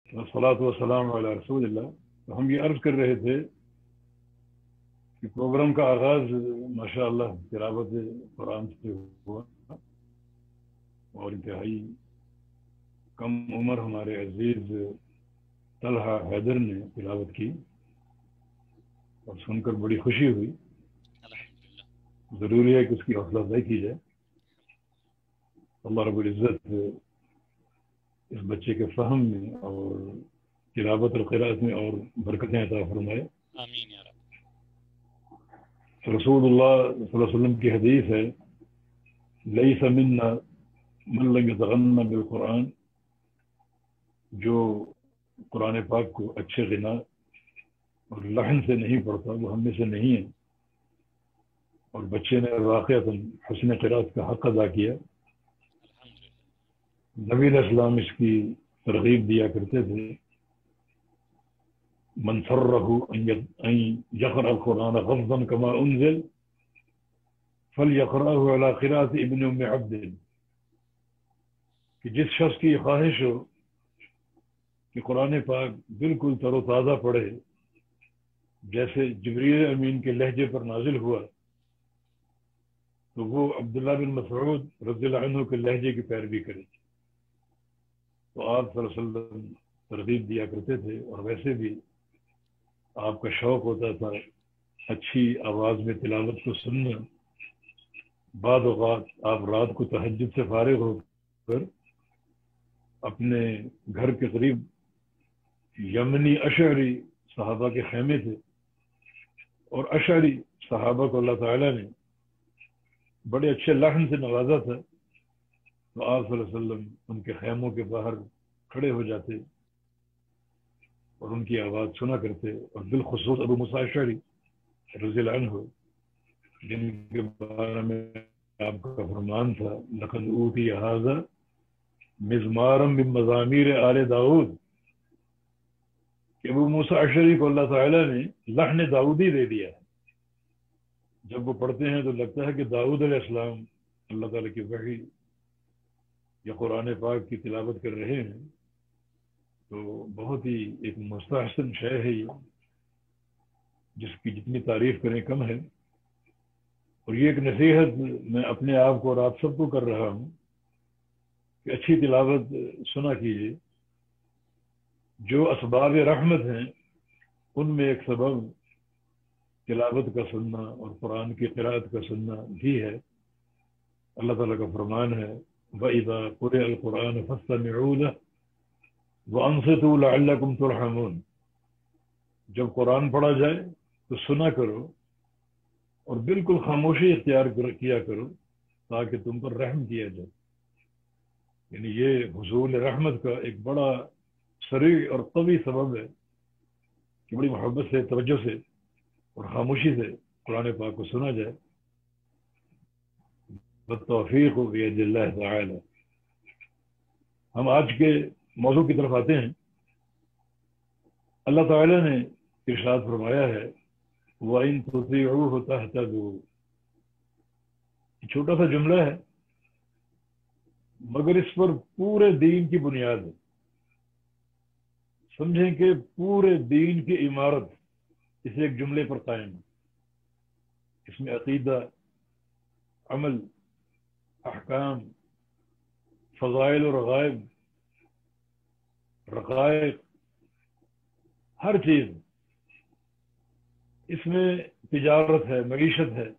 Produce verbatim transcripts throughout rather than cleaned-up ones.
والصلاة والسلام علی رسول اللہ. تو ہم یہ عرض کر رہے تھے کہ پروگرام کا آغاز ماشاء اللہ تلاوت قرآن سے ہوا، اور انتہائی کم عمر ہمارے عزیز طلحہ حیدر نے تلاوت کی اور سن کر بڑی خوشی ہوئی. ضروری ہے کہ اس کی حوصلہ افزائی کی جائے. اللہ رب العزت اس بچے کے فہم میں اور تلاوت اور قراءت میں اور برکتیں عطا فرمائے. آمین یا رب. رسول اللہ صلی اللہ علیہ وسلم کی حدیث ہے، لیس منا من لم یتغنى بالقرآن، جو قرآن پاک کو اچھے غنا اور لحن سے نہیں پڑھتا وہ ہم میں سے نہیں ہے. اور بچے نے واقعتاً حسن قراءت کا حق ادا کیا. نبی علیہ السلام اس کی ترغیب دیا کرتے تھے، من سرہ ان یقرأ القرآن غضا کما انزل فلیقرأہ علی قراءۃ ابن ام عبد، کہ جس شخص کی خواہش ہو کہ قرآن پاک بالکل تر و تازہ پڑھے جیسے جبریل امین کے لہجے پر نازل ہوا، تو وہ عبداللہ بن مسعود رضی اللہ عنہ کے لہجے کی پیروی کرے. تو آپ صلی اللہ علیہ وسلم ترغیب دیا کرتے تھے، اور ویسے بھی آپ کا شوق ہوتا تھا اچھی آواز میں تلاوت کو سننا. بعض اوقات آپ رات کو تہجد سے فارغ ہو کر اپنے گھر کے قریب یمنی اشعری صحابہ کے خیمے تھے، اور اشعری صحابہ کو اللہ تعالیٰ نے بڑے اچھے لحن سے نوازا تھا. تو آپ صلی اللہ علیہ وسلم ان کے خیموں کے باہر کھڑے ہو جاتے اور ان کی آواز سنا کرتے. اور بالخصوص ابو موسیٰ اشعری رضی اللہ عنہ، جن کے بارے میں آپ کا فرمان تھا لقد اوتی ھذا مزمارا من مزامیر آل داؤد، کہ ابو موسیٰ اشعری کو اللہ تعالیٰ نے لحن داؤدی دے دیا ہے. جب وہ پڑھتے ہیں تو لگتا ہے کہ داؤد علیہ السلام اللہ تعالیٰ کی وحی یا قرآن پاک کی تلاوت کر رہے ہیں. تو بہت ہی ایک مستحسن شے ہے یہ، جس کی جتنی تعریف کریں کم ہے. اور یہ ایک نصیحت میں اپنے آپ کو اور آپ سب کو کر رہا ہوں کہ اچھی تلاوت سنا کیجیے. جو اسباب رحمت ہیں ان میں ایک سبب تلاوت کا سننا اور قرآن کی قراءت کا سننا بھی ہے. اللہ تعالیٰ کا فرمان ہے وَإِذَا قُرِئَ الْقُرْآنُ فَاسْتَمِعُوا لَهُ وَأَنصِتُوا لَعَلَّكُمْ تُرْحَمُونَ، جب قرآن پڑھا جائے تو سنا کرو اور بالکل خاموشی اختیار کیا کرو تاکہ تم پر رحم کیا جائے. یعنی یہ حصول رحمت کا ایک بڑا سریع اور قوی سبب ہے کہ بڑی محبت سے، توجہ سے اور خاموشی سے قرآن پاک کو سنا جائے. بالتوفیق بید اللہ تعالی. ہم آج کے موضوع کی طرف آتے ہیں. اللہ تعالی نے ارشاد فرمایا ہے وَإِن تُطِيعُوهُ تَهْتَدُوا. یہ چھوٹا سا جملہ ہے مگر اس پر پورے دین کی بنیاد ہے. سمجھیں کہ پورے دین کی عمارت اس ایک جملے پر قائم ہے. اس میں عقیدہ، عمل، احکام، فضائل اور رغائب، رقائق، ہر چیز اس میں، تجارت ہے، معیشت ہے.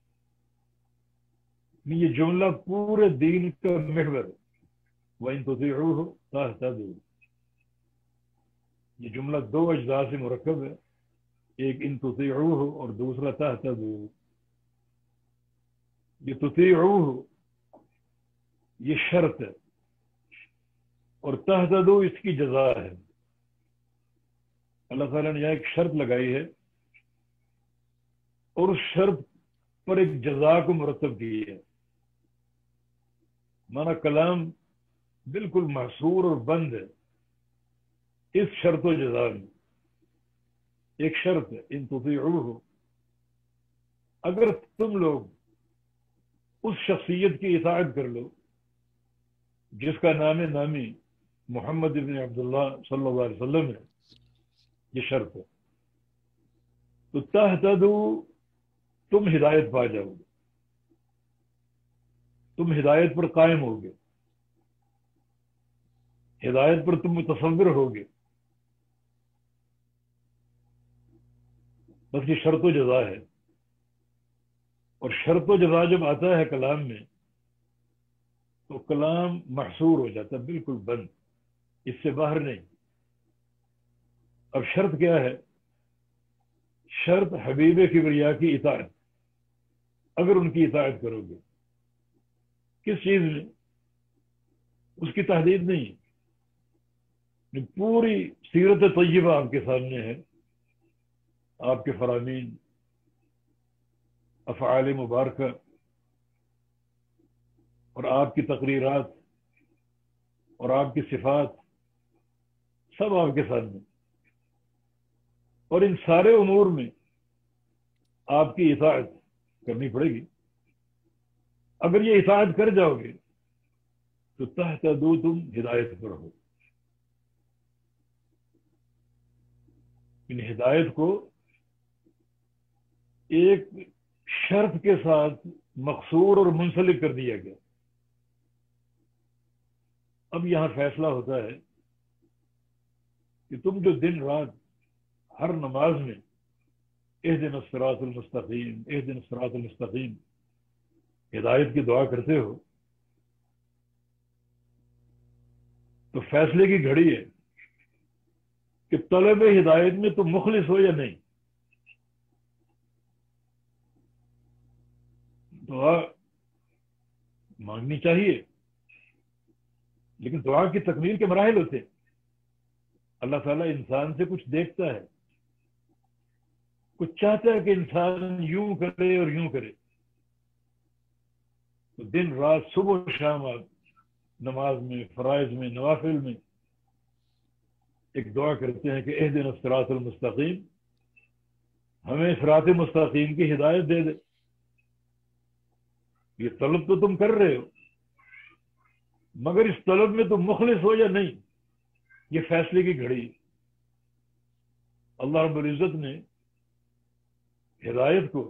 یہ جملہ پورے دین کا محور ہے. وَإِن تُطِيعُوهُ تَهْتَدُوا. یہ جملہ دو اجزاء سے مرکب ہے، ایک ان تطیعوہ اور دوسرا تہتدوا. یہ تطیعوہ یہ شرط ہے اور تہتدوا اس کی جزا ہے. اللہ تعالیٰ نے یہاں ایک شرط لگائی ہے اور اس شرط پر ایک جزا کو مرتب کی ہے. مانا کلام بالکل محصور اور بند ہے اس شرط و جزا میں. ایک شرط ہے ان تطیعوہ، اگر تم لوگ اس شخصیت کی اطاعت کر لو جس کا نام نامی محمد ابن عبداللہ صلی اللہ علیہ وسلم ہے، یہ شرط ہے. تو تہتدو، تم ہدایت پا جاؤ گے، تم ہدایت پر قائم ہوگے، ہدایت پر تم متصور ہوگے. بس یہ شرط و جزا ہے. اور شرط و جزا جب آتا ہے کلام میں تو کلام محصور ہو جاتا ہے، بالکل بند، اس سے باہر نہیں. اب شرط کیا ہے؟ شرط حبیب کبریا کی اطاعت. اگر ان کی اطاعت کرو گے، کس چیز میں؟ اس کی تحدید نہیں ہے، پوری سیرت طیبہ آپ کے سامنے ہے، آپ کے فرامین، افعال مبارکہ اور آپ کی تقریرات اور آپ کی صفات، سب آپ کے سامنے. اور ان سارے امور میں آپ کی اطاعت کرنی پڑے گی. اگر یہ اطاعت کر جاؤ گے تو تہتدو، تم ہدایت پر ہو. ان ہدایت کو ایک شرط کے ساتھ مقصور اور منسلک کر دیا گیا. اب یہاں فیصلہ ہوتا ہے کہ تم جو دن رات ہر نماز میں اہدنا الصراط المستقیم، اہدنا الصراط المستقیم ہدایت کی دعا کرتے ہو، تو فیصلے کی گھڑی ہے کہ طلب ہدایت میں تم مخلص ہو یا نہیں. دعا مانگنی چاہیے، لیکن دعا کی تکمیل کے مراحل ہوتے ہیں. اللہ تعالیٰ انسان سے کچھ دیکھتا ہے، کچھ چاہتا ہے کہ انسان یوں کرے اور یوں کرے. تو دن رات صبح و شام آپ نماز میں، فرائض میں، نوافل میں ایک دعا کرتے ہیں کہ اہدنا الصراط المستقیم، ہمیں صراط مستقیم کی ہدایت دے دے. یہ طلب تو تم کر رہے ہو، مگر اس طلب میں تم مخلص ہو یا نہیں، یہ فیصلے کی گھڑی. اللہ رب العزت نے ہدایت کو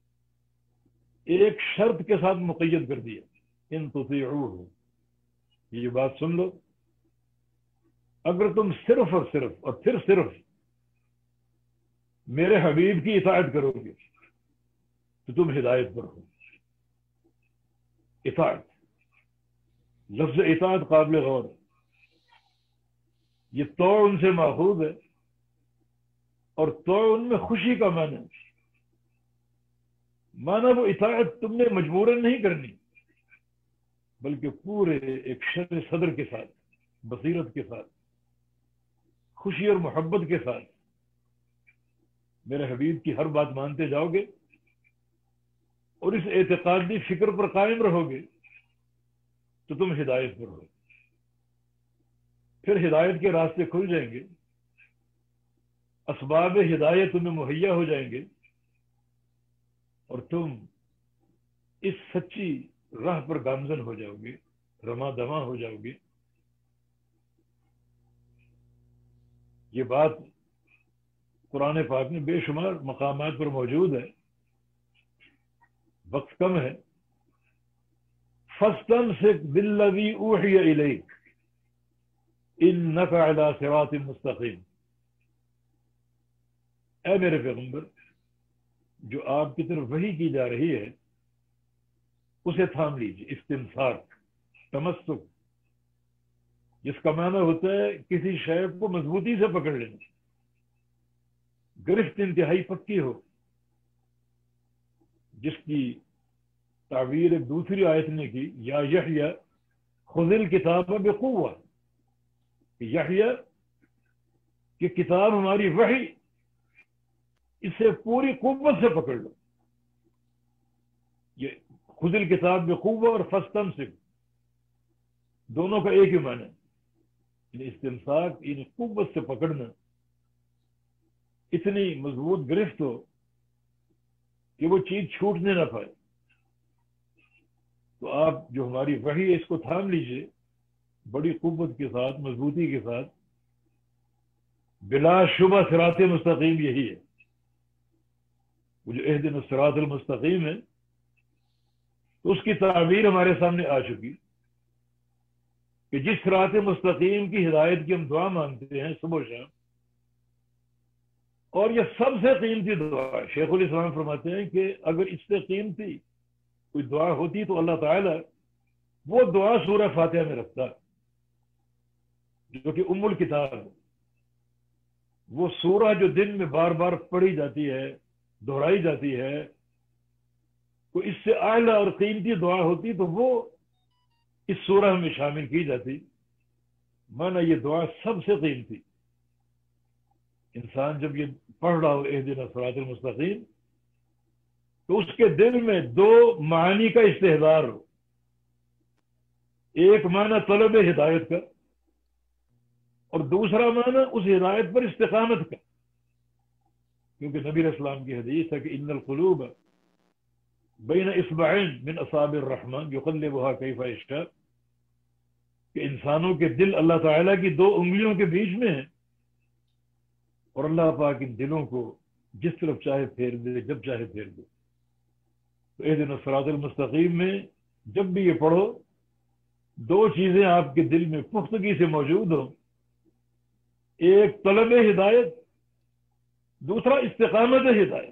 ایک شرط کے ساتھ مقید کر دیا، ان تطیعوہ. یہ بات سن لو، اگر تم صرف اور صرف اور پھر صرف میرے حبیب کی اطاعت کرو گے تو تم ہدایت پر ہو. اطاعت، لفظ اطاعت قابل غور ہے. یہ تو ان سے ماخوذ ہے، اور تو ان میں خوشی کا معنی ہے. مانا وہ اطاعت تم نے مجبوراً نہیں کرنی، بلکہ پورے ایک شرح صدر کے ساتھ، بصیرت کے ساتھ، خوشی اور محبت کے ساتھ میرے حبیب کی ہر بات مانتے جاؤ گے اور اس اعتقادی فکر پر قائم رہو گے تو تم ہدایت پر ہو. پھر ہدایت کے راستے کھل جائیں گے، اسباب ہدایت تمہیں مہیا ہو جائیں گے، اور تم اس سچی راہ پر گامزن ہو جاؤ گے، رما دما ہو جاؤ گے. یہ بات قرآن پاک میں بے شمار مقامات پر موجود ہے، وقت کم ہے. فاستمسک بالذی اوحی الیک انک علی صراط مستقیم. اے میرے پیغمبر، جو آپ کی طرف وحی کی جا رہی ہے اسے تھام لیجیے. استمساک، تمسک، جس کا معنی ہوتا ہے کسی شے کو مضبوطی سے پکڑ لینا، گرفت انتہائی پکی ہو، جس کی تعبیر ایک دوسری آیت نے کی، یا یحییٰ خذ الکتاب بقوہ. یحییٰ کہ کتاب ہماری وحی، اسے پوری قوت سے پکڑ لو. یہ خذ الکتاب بقوہ اور فاستمسک دونوں کا ایک ہی معنی ہے. یعنی استمساک، یعنی قوت سے پکڑنا، اتنی مضبوط گرفت ہو کہ وہ چیز چھوٹنے نہ پائے. تو آپ جو ہماری وحی ہے اس کو تھام لیجئے، بڑی قوت کے ساتھ، مضبوطی کے ساتھ، بلا شبہ صراط مستقیم یہی ہے. وہ جو اہدنا الصراط المستقیم ہے، تو اس کی تعبیر ہمارے سامنے آ چکی کہ جس صراط مستقیم کی ہدایت کی ہم دعا مانگتے ہیں صبح و شام، اور یہ سب سے قیمتی دعا ہے. شیخ الاسلام فرماتے ہیں کہ اگر اس سے قیمتی کوئی دعا ہوتی تو اللہ تعالیٰ وہ دعا سورہ فاتحہ میں رکھتا، جو کہ ام الکتاب ہے. وہ سورہ جو دن میں بار بار پڑھی جاتی ہے، دہرائی جاتی ہے، تو اس سے اعلیٰ اور قیمتی دعا ہوتی تو وہ اس سورہ میں شامل کی جاتی. مانا یہ دعا سب سے قیمتی. انسان جب یہ پڑھ رہا ہو اہدنا الصراط المستقیم، تو اس کے دل میں دو معانی کا استحضار ہو. ایک معنی طلب ہدایت کا، اور دوسرا معنی اس ہدایت پر استقامت کا. کیونکہ نبی علیہ السلام کی حدیث ہے کہ ان القلوب بین اصبعین من اصابع الرحمن یقلبها کیف یشاء، کہ انسانوں کے دل اللہ تعالیٰ کی دو انگلیوں کے بیچ میں ہیں، اور اللہ پاک ان دلوں کو جس طرف چاہے پھیر دے، جب چاہے پھیر دے. تو اہدنا الصراط المستقیم میں جب بھی یہ پڑھو، دو چیزیں آپ کے دل میں پختگی سے موجود ہوں. ایک طلب ہدایت، دوسرا استقامت ہدایت.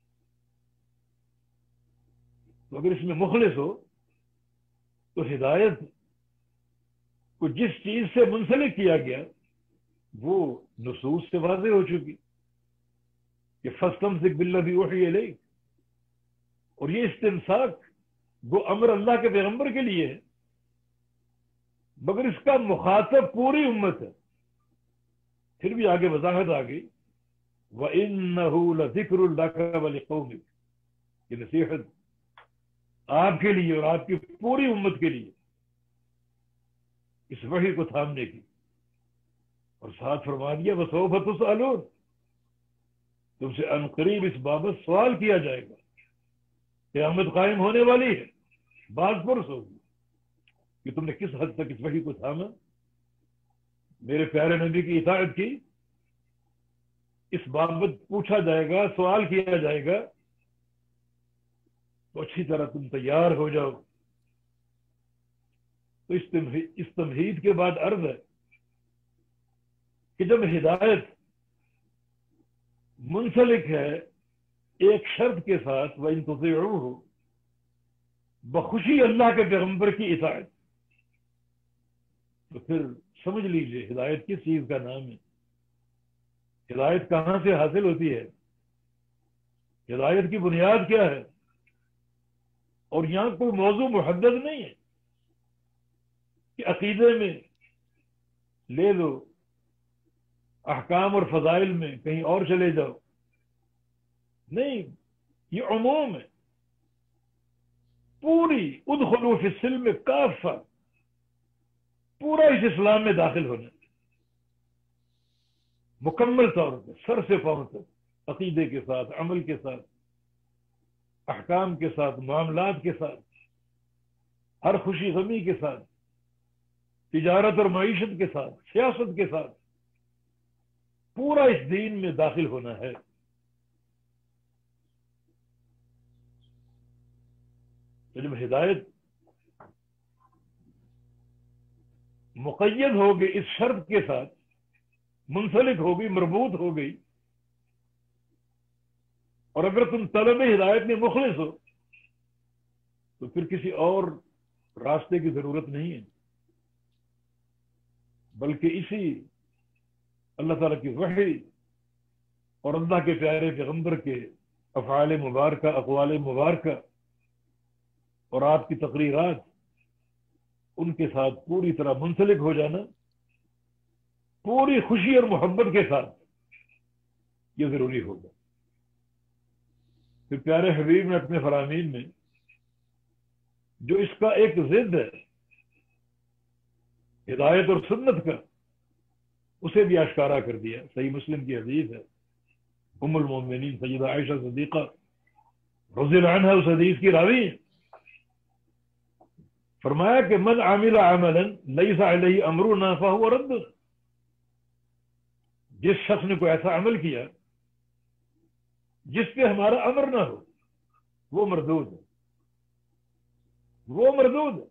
تو اگر اس میں مخلص ہو تو ہدایت کو جس چیز سے منسلک کیا گیا وہ نصوص سے واضح ہو چکی کہ فاستمسک بالذی اوحی الیک، اور یہ استمساک وہ امر اللہ کے پیغمبر کے لیے ہے، مگر اس کا مخاطب پوری امت ہے. پھر بھی آگے وضاحت آ گئی وَإِنَّهُ لَذِكْرٌ لَكَ وَلِقَوْمِكَ، یہ نصیحت آپ کے لیے اور آپ کی پوری امت کے لیے اس وحی کو تھامنے کی. اور ساتھ فرما دیا وَسَوْفَ تُسْأَلُونَ، تم سے ان قریب اس بابت سوال کیا جائے گا. قیامت قائم ہونے والی ہے، بعض پرس ہوگی کہ تم نے کس حد تک اس وحی کو تھاما، میرے پیارے نبی کی اطاعت کی. اس بابت پوچھا جائے گا، سوال کیا جائے گا، تو اچھی طرح تم تیار ہو جاؤ. تو اس تمہید اس تمہید کے بعد عرض ہے کہ جب ہدایت منسلک ہے ایک شرط کے ساتھ وَإِن تُطِيعُوهُ، بخوشی اللہ کے پیغمبر کی اطاعت، تو پھر سمجھ لیجئے ہدایت کس چیز کا نام ہے، ہدایت کہاں سے حاصل ہوتی ہے، ہدایت کی بنیاد کیا ہے. اور یہاں کوئی موضوع محدد نہیں ہے کہ عقیدے میں لے لو، احکام اور فضائل میں کہیں اور چلے جاؤ. نہیں، یہ عموم ہے. پوری ادخلوا فی السلم کافہ، پورا اس اسلام میں داخل ہونا مکمل طور پر، سر سے پاؤں تک، عقیدے کے ساتھ، عمل کے ساتھ، احکام کے ساتھ، معاملات کے ساتھ، ہر خوشی غمی کے ساتھ، تجارت اور معیشت کے ساتھ، سیاست کے ساتھ، پورا اس دین میں داخل ہونا ہے. تو جب ہدایت مقید ہو گئی، اس شرط کے ساتھ منسلک ہو گئی، مربوط ہو گئی، اور اگر تم طلب ہدایت میں مخلص ہو تو پھر کسی اور راستے کی ضرورت نہیں ہے، بلکہ اسی اللہ تعالیٰ کی وحی اور اللہ کے پیارے پیغمبر کے افعال مبارکہ، اقوال مبارکہ اور آپ کی تقریرات، ان کے ساتھ پوری طرح منسلک ہو جانا، پوری خوشی اور محبت کے ساتھ یہ ضروری ہوگا. پھر پیارے حبیب نے اپنے فرامین میں جو اس کا ایک ضد ہے ہدایت اور سنت کا، اسے بھی آشکارا کر دیا. صحیح مسلم کی حدیث ہے، ام المومنین سیدہ عائشہ صدیقہ رضی اللہ عنہا اس حدیث کی راوی ہیں فرمایا کہ من عامل عملا لیس علیہ امرنا فہو رد، جس شخص نے کوئی ایسا عمل کیا جس پہ ہمارا امر نہ ہو وہ مردود ہے، وہ مردود ہے۔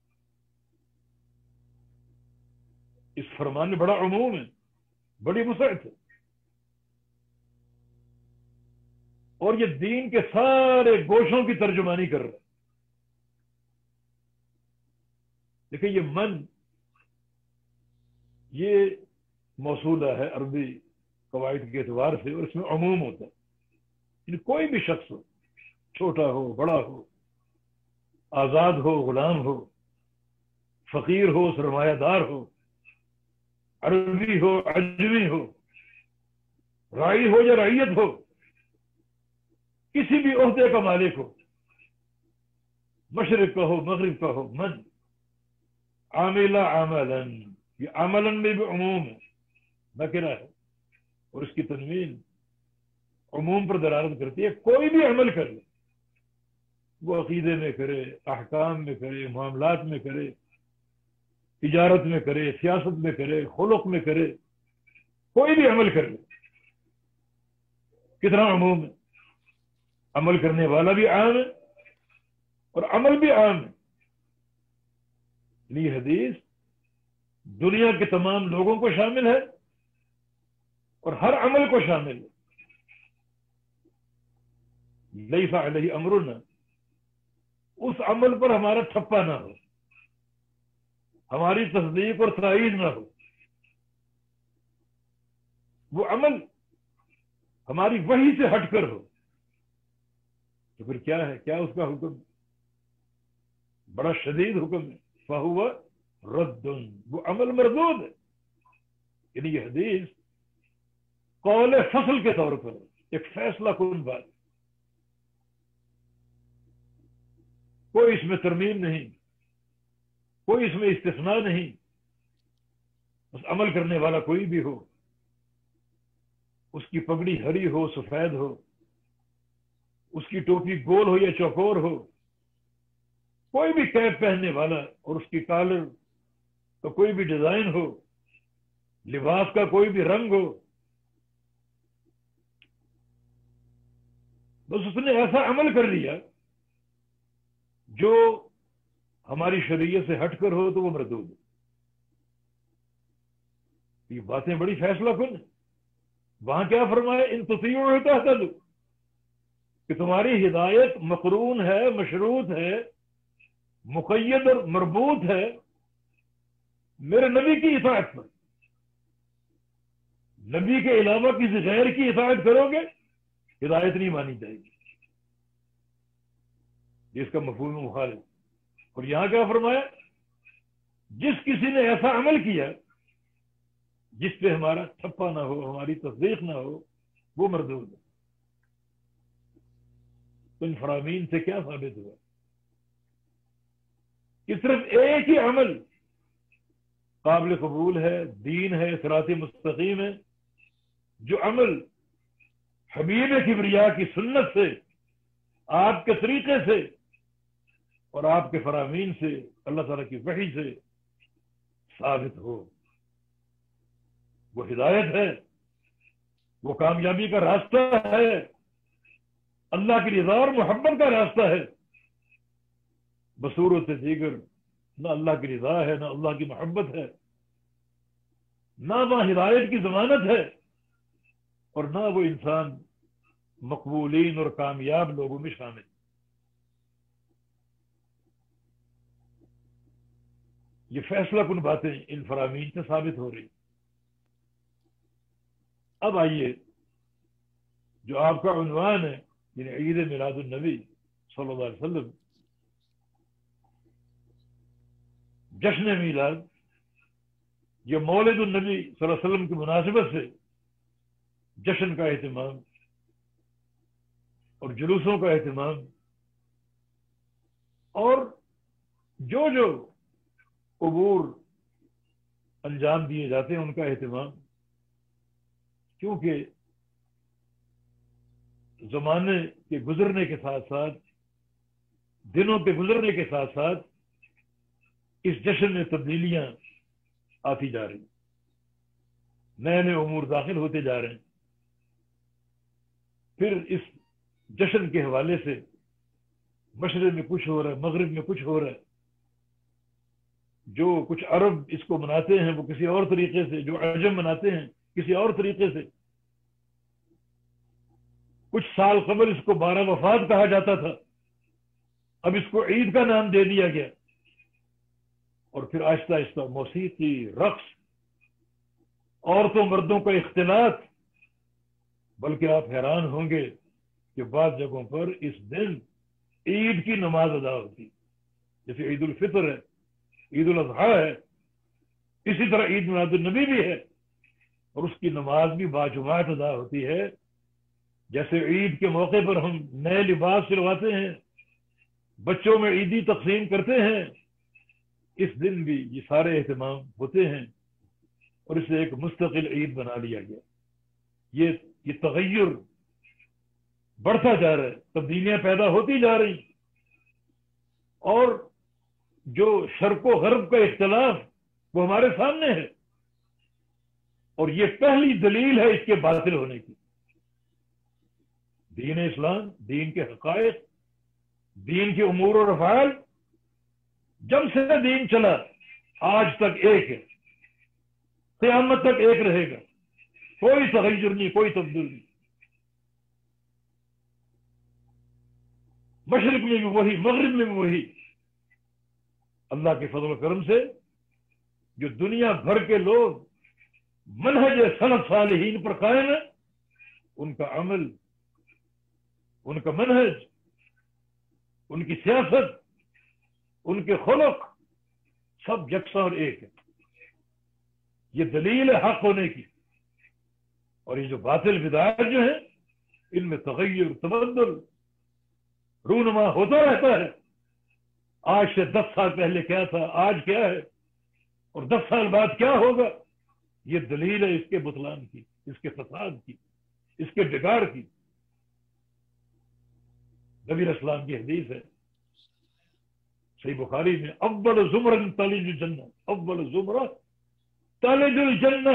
اس فرمان میں بڑا عموم ہے، بڑی وسعت ہے، اور یہ دین کے سارے گوشوں کی ترجمانی کر رہا ہے۔ دیکھیں یہ من یہ موصولہ ہے عربی قواعد کے اعتبار سے، اور اس میں عموم ہوتا ہے، یعنی کوئی بھی شخص ہو، چھوٹا ہو بڑا ہو، آزاد ہو غلام ہو، فقیر ہو سرمایہ دار ہو، عربی ہو عجمی ہو، رائی ہو یا رعیت ہو، کسی بھی عہدے کا مالک ہو، مشرق کا ہو مغرب کا ہو، من عامل عملا، یہ عملا میں بھی عموم ہے، نکرہ ہے، اور اس کی تنوین عموم پر دلالت کرتی ہے۔ کوئی بھی عمل کر لے، وہ عقیدے میں کرے، احکام میں کرے، معاملات میں کرے، تجارت میں کرے، سیاست میں کرے، خلق میں کرے، کوئی بھی عمل کر لے، کتنا عموم ہے، عمل کرنے والا بھی عام ہے اور عمل بھی عام ہے۔ یہ حدیث دنیا کے تمام لوگوں کو شامل ہے اور ہر عمل کو شامل ہے۔ لیس علیہ امرنا، اس عمل پر ہمارا ٹھپا نہ ہو، ہماری تصدیق اور تائید نہ ہو، وہ عمل ہماری وحی سے ہٹ کر ہو، تو پھر کیا ہے، کیا اس کا حکم؟ بڑا شدید حکم ہے، فہو رد، وہ عمل مردود ہے۔ یعنی یہ حدیث قول فصل کے طور پر ایک فیصلہ کن بات، کوئی اس میں ترمیم نہیں، کوئی اس میں استثناء نہیں، بس عمل کرنے والا کوئی بھی ہو، اس کی پگڑی ہری ہو سفید ہو، اس کی ٹوپی گول ہو یا چوکور ہو، کوئی بھی کیپ پہننے والا اور اس کی کالر کا کوئی بھی ڈیزائن ہو، لباس کا کوئی بھی رنگ ہو، بس اس نے ایسا عمل کر لیا جو ہماری شریعت سے ہٹ کر ہو تو وہ مردود ہے۔ یہ باتیں بڑی فیصلہ کن ہیں۔ وہاں کیا فرمایا؟ ان تطیعوا تہتدوا، کہ تمہاری ہدایت مقرون ہے، مشروط ہے، مقید اور مربوط ہے میرے نبی کی اطاعت پر۔ نبی کے علاوہ کسی غیر کی اطاعت کرو گے ہدایت نہیں مانی جائے گی، جس کا مفہوم مخالف۔ اور یہاں کیا فرمایا؟ جس کسی نے ایسا عمل کیا جس پہ ہمارا ٹھپا نہ ہو، ہماری تصدیق نہ ہو، وہ مردود ہے۔ تو ان فرامین سے کیا ثابت ہوا کہ صرف ایک ہی عمل قابل قبول ہے، دین ہے، صراط مستقیم ہے، جو عمل حبیب کبریا کی سنت سے، آپ کے طریقے سے اور آپ کے فرامین سے، اللہ تعالیٰ کی وحی سے ثابت ہو، وہ ہدایت ہے، وہ کامیابی کا راستہ ہے، اللہ کی رضا اور محبت کا راستہ ہے۔ بصورت دیگر نہ اللہ کی رضا ہے، نہ اللہ کی محبت ہے، نہ وہاں ہدایت کی ضمانت ہے، اور نہ وہ انسان مقبولین اور کامیاب لوگوں میں شامل۔ یہ فیصلہ کن باتیں ان فرامین سے ثابت ہو رہی۔ اب آئیے جو آپ کا عنوان ہے، یعنی عید میلاد النبی صلی اللہ علیہ وسلم، جشن میلاد یا مولد النبی صلی اللہ علیہ وسلم کی مناسبت سے جشن کا اہتمام اور جلوسوں کا اہتمام، اور جو جو امور انجام دیے جاتے ہیں ان کا اہتمام، کیونکہ زمانے کے گزرنے کے ساتھ ساتھ، دنوں کے گزرنے کے ساتھ ساتھ اس جشن میں تبدیلیاں آتی جا رہی، نئے نئے امور داخل ہوتے جا رہے ہیں. پھر اس جشن کے حوالے سے مشرق میں کچھ ہو رہا ہے، مغرب میں کچھ ہو رہا ہے. جو کچھ عرب اس کو مناتے ہیں وہ کسی اور طریقے سے، جو عجم مناتے ہیں کسی اور طریقے سے. کچھ سال قبل اس کو بارہ وفات کہا جاتا تھا، اب اس کو عید کا نام دے دیا گیا. اور پھر آہستہ آہستہ موسیقی، رقص، عورتوں مردوں کا اختلاط. بلکہ آپ حیران ہوں گے کہ بعض جگہوں پر اس دن عید کی نماز ادا ہوتی، جیسے عید الفطر ہے، عید الاضحیٰ ہے، اسی طرح عید میلاد النبی بھی ہے، اور اس کی نماز بھی باجماعت ادا ہوتی ہے. جیسے عید کے موقع پر ہم نئے لباس سلواتے ہیں، بچوں میں عیدی تقسیم کرتے ہیں، اس دن بھی یہ سارے اہتمام ہوتے ہیں، اور اسے ایک مستقل عید بنا لیا گیا. یہ یہ تغیر بڑھتا جا رہا ہے، تبدیلیاں پیدا ہوتی جا رہی، اور جو شرق و غرب کا اختلاف وہ ہمارے سامنے ہے، اور یہ پہلی دلیل ہے اس کے باطل ہونے کی. دین اسلام، دین کے حقائق، دین کے امور اور افعال جب سے دین چلا آج تک ایک ہے، قیامت تک ایک رہے گا، کوئی تغیر نہیں، کوئی تبدیل نہیں. مشرق میں بھی وہی، مغرب میں بھی وہی. اللہ کے فضل و کرم سے جو دنیا بھر کے لوگ منہج سلف صالحین پر قائم ہیں، ان کا عمل، ان کا منہج، ان کی سیاست، ان کے خلق سب یکساں اور ایک ہے. یہ دلیل ہے حق ہونے کی. اور یہ جو باطل بدعات جو ہیں، ان میں تغیر، تبدل، رونما ہوتا رہتا ہے. آج سے دس سال پہلے کیا تھا، آج کیا ہے، اور دس سال بعد کیا ہوگا. یہ دلیل ہے اس کے بطلان کی، اس کے فساد کی، اس کے بگاڑ کی. نبی اسلام کی حدیث ہے صحیح بخاری میں، اول زمرہ تلج الجنہ، اول زمرہ تلج الجنہ،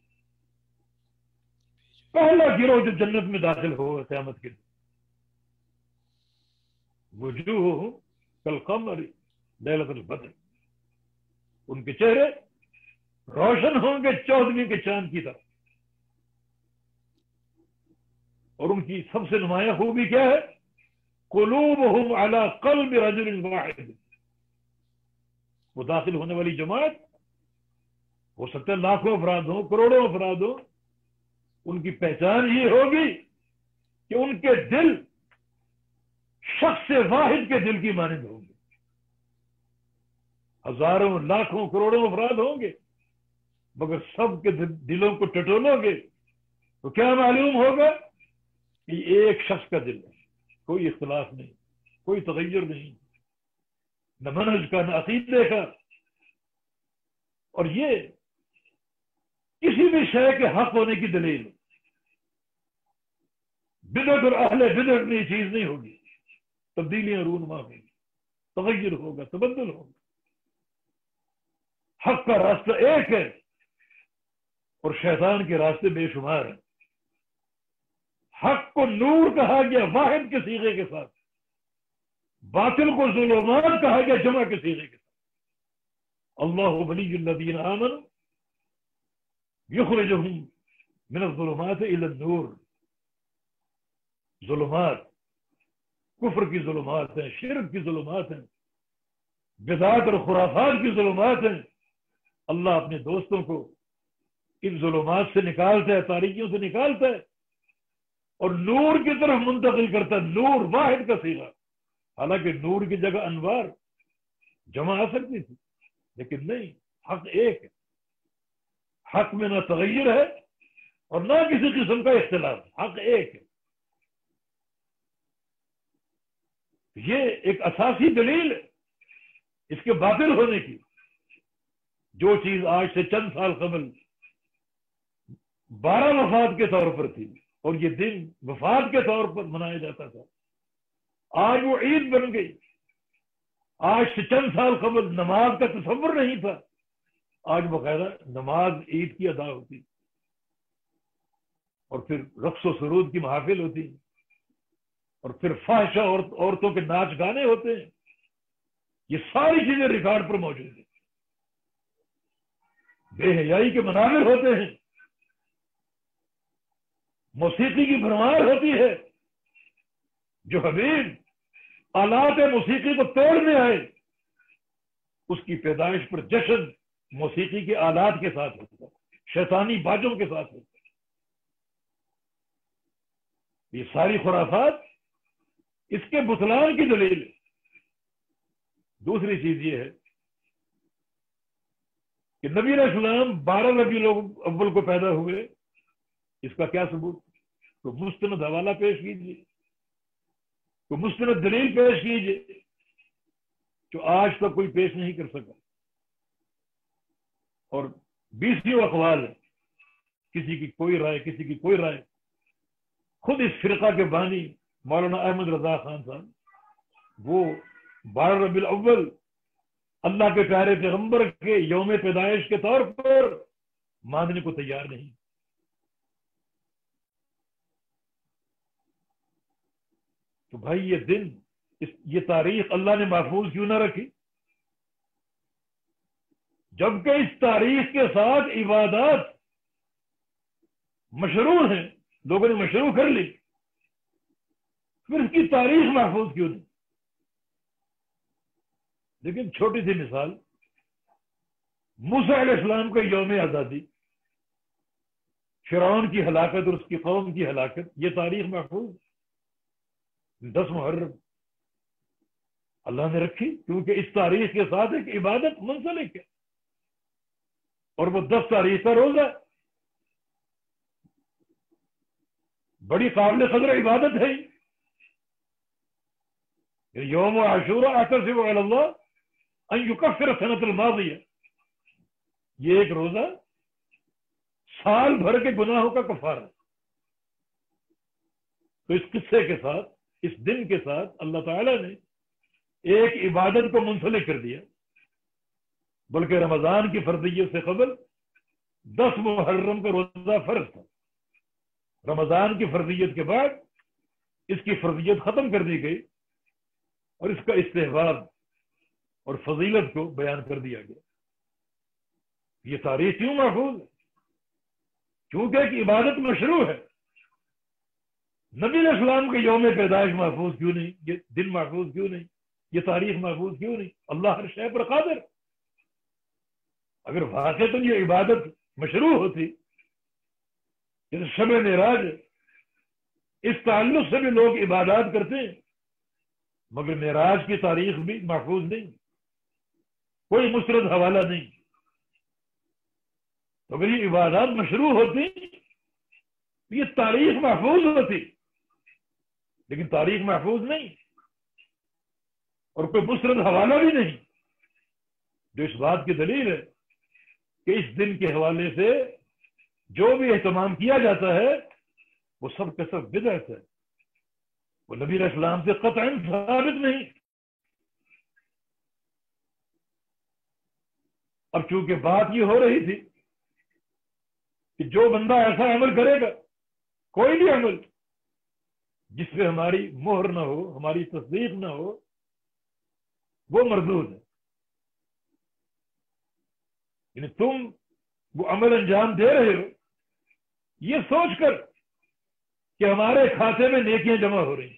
پہلا گروہ جو جنت میں داخل ہوگا قیامت کے دن. وجوہ کالقمر لیلۃ البدر، ان کے چہرے روشن ہوں گے چودھویں کے چاند کی طرح. اور ان کی سب سے نمایاں خوبی کیا ہے؟ قلوبہم علی قلب رجل واحد. وہ داخل ہونے والی جماعت ہو سکتا ہے لاکھوں افراد ہوں، کروڑوں افراد ہوں، ان کی پہچان یہ ہوگی کہ ان کے دل شخص واحد کے دل کی مانند ہوں گے. ہزاروں، لاکھوں، کروڑوں افراد ہوں گے، مگر سب کے دلوں کو ٹٹولو گے تو کیا معلوم ہوگا کہ ایک شخص کا دل ہے. کوئی اختلاف نہیں، کوئی تغیر نہیں، نہ منہج کا، نہ عقیدے کا. اور یہ کسی بھی شے کے حق ہونے کی دلیل ہے. بدعت اور اہل بدعت میں یہ چیز نہیں ہوگی. تبدیلیاں رونما ہوں گی، تغیر ہوگا، تبدل ہوگا. حق کا راستہ ایک ہے اور شیطان کے راستے بے شمار ہیں. حق کو نور کہا گیا واحد کے صیغے کے ساتھ، باطل کو ظلمات کہا گیا جمع کے صیغے کے ساتھ. اللہ ولی الذین آمنوا یخرجہم من الظلمات الی النور. ظلمات کفر کی ظلمات ہیں، شرک کی ظلمات ہیں، بدعات اور خرافات کی ظلمات ہیں. اللہ اپنے دوستوں کو ان ظلمات سے نکالتا ہے، تاریکیوں سے نکالتا ہے اور نور کی طرف منتقل کرتا ہے. نور واحد کا صیغہ. حالانکہ نور کی جگہ انوار جمع آ سکتی تھی، لیکن نہیں، حق ایک ہے. حق میں نہ تغیر ہے اور نہ کسی قسم کا اختلاف. حق ایک ہے. یہ ایک اساسی دلیل ہے اس کے باطل ہونے کی. جو چیز آج سے چند سال قبل بارہ وفات کے طور پر تھی اور یہ دن وفات کے طور پر منایا جاتا تھا، آج وہ عید بن گئی. آج سے چند سال قبل نماز کا تصور نہیں تھا، آج باقاعدہ نماز عید کی ادا ہوتی، اور پھر رقص و سرود کی محافل ہوتی، اور پھر فحشہ اور عورتوں کے ناچ گانے ہوتے ہیں. یہ ساری چیزیں ریکارڈ پر موجود ہیں. بے حیائی کے مناظر ہوتے ہیں، موسیقی کی بھرمار ہوتی ہے. جو حبیب آلات موسیقی کو توڑنے آئے، اس کی پیدائش پر جشن موسیقی کے آلات کے ساتھ ہوتا ہے، شیطانی باجوں کے ساتھ ہوتا ہے. یہ ساری خرافات اس کے بطلان کی دلیل ہے. دوسری چیز یہ ہے کہ نبی علیہ السلام بارہ ربیع الاول کو پیدا ہوئے. اس کا کیا ثبوت؟ تو مستند حوالہ پیش کیجیے، تو مستند دلیل پیش کیجیے، جو آج تک کوئی پیش نہیں کر سکا. اور بیسوں اقوال ہے، کسی کی کوئی رائے، کسی کی کوئی رائے. خود اس فرقہ کے بانی مولانا احمد رضا خان صاحب، وہ بارہ ربیع الاول اللہ کے پیارے پیغمبر کے یوم پیدائش کے طور پر ماننے کو تیار نہیں. تو بھائی یہ دن، یہ تاریخ اللہ نے محفوظ کیوں نہ رکھی؟ جبکہ اس تاریخ کے ساتھ عبادات مشروع ہیں، لوگوں نے مشروع کر لی، پھر اس کی تاریخ محفوظ کیوں نہیں؟ لیکن چھوٹی سی مثال، موسیٰ علیہ السلام کا یوم آزادی، فرعون کی ہلاکت اور اس کی قوم کی ہلاکت، یہ تاریخ محفوظ. دس محرم اللہ نے رکھی کیونکہ اس تاریخ کے ساتھ ایک عبادت منسلک ہے، اور وہ دس تاریخ کا روزہ بڑی قابل قدر عبادت ہے. یوم عاشوراء احتسب علی اللہ ان یکفر السنۃ الماضیہ، یہ ایک روزہ سال بھر کے گناہوں کا کفارہ. تو اس قصے کے ساتھ، اس دن کے ساتھ اللہ تعالیٰ نے ایک عبادت کو منسلک کر دیا، بلکہ رمضان کی فرضیت سے قبل دس محرم کا روزہ فرض تھا. رمضان کی فرضیت کے بعد اس کی فرضیت ختم کر دی گئی اور اس کا استحباب اور فضیلت کو بیان کر دیا گیا. یہ تاریخ کیوں محفوظ ہے؟ کیونکہ ایک عبادت مشروع ہے. نبی علیہ السلام کے یوم پیدائش محفوظ کیوں نہیں؟ یہ دن محفوظ کیوں نہیں؟ یہ تاریخ محفوظ کیوں نہیں؟ اللہ ہر شے پر قادر. اگر واقعتاً یہ عبادت مشروع ہوتی، جیسے شب معراج، اس تعلق سے بھی لوگ عبادات کرتے ہیں، مگر معراج کی تاریخ بھی محفوظ نہیں، کوئی مستند حوالہ نہیں. تو اگر یہ عبادات مشروع ہوتی تو یہ تاریخ محفوظ ہوتی، لیکن تاریخ محفوظ نہیں اور کوئی مستند حوالہ بھی نہیں، جو اس بات کی دلیل ہے کہ اس دن کے حوالے سے جو بھی اہتمام کیا جاتا ہے وہ سب کا سب بدعت ہے، وہ نبی علیہ السلام سے قطعاً ثابت نہیں. اب چونکہ بات یہ ہو رہی تھی کہ جو بندہ ایسا عمل کرے گا، کوئی بھی عمل جس پہ ہماری مہر نہ ہو، ہماری تصدیق نہ ہو، وہ مردود ہے. یعنی تم وہ عمل انجام دے رہے ہو یہ سوچ کر کہ ہمارے کھاتے میں نیکیاں جمع ہو رہی ہیں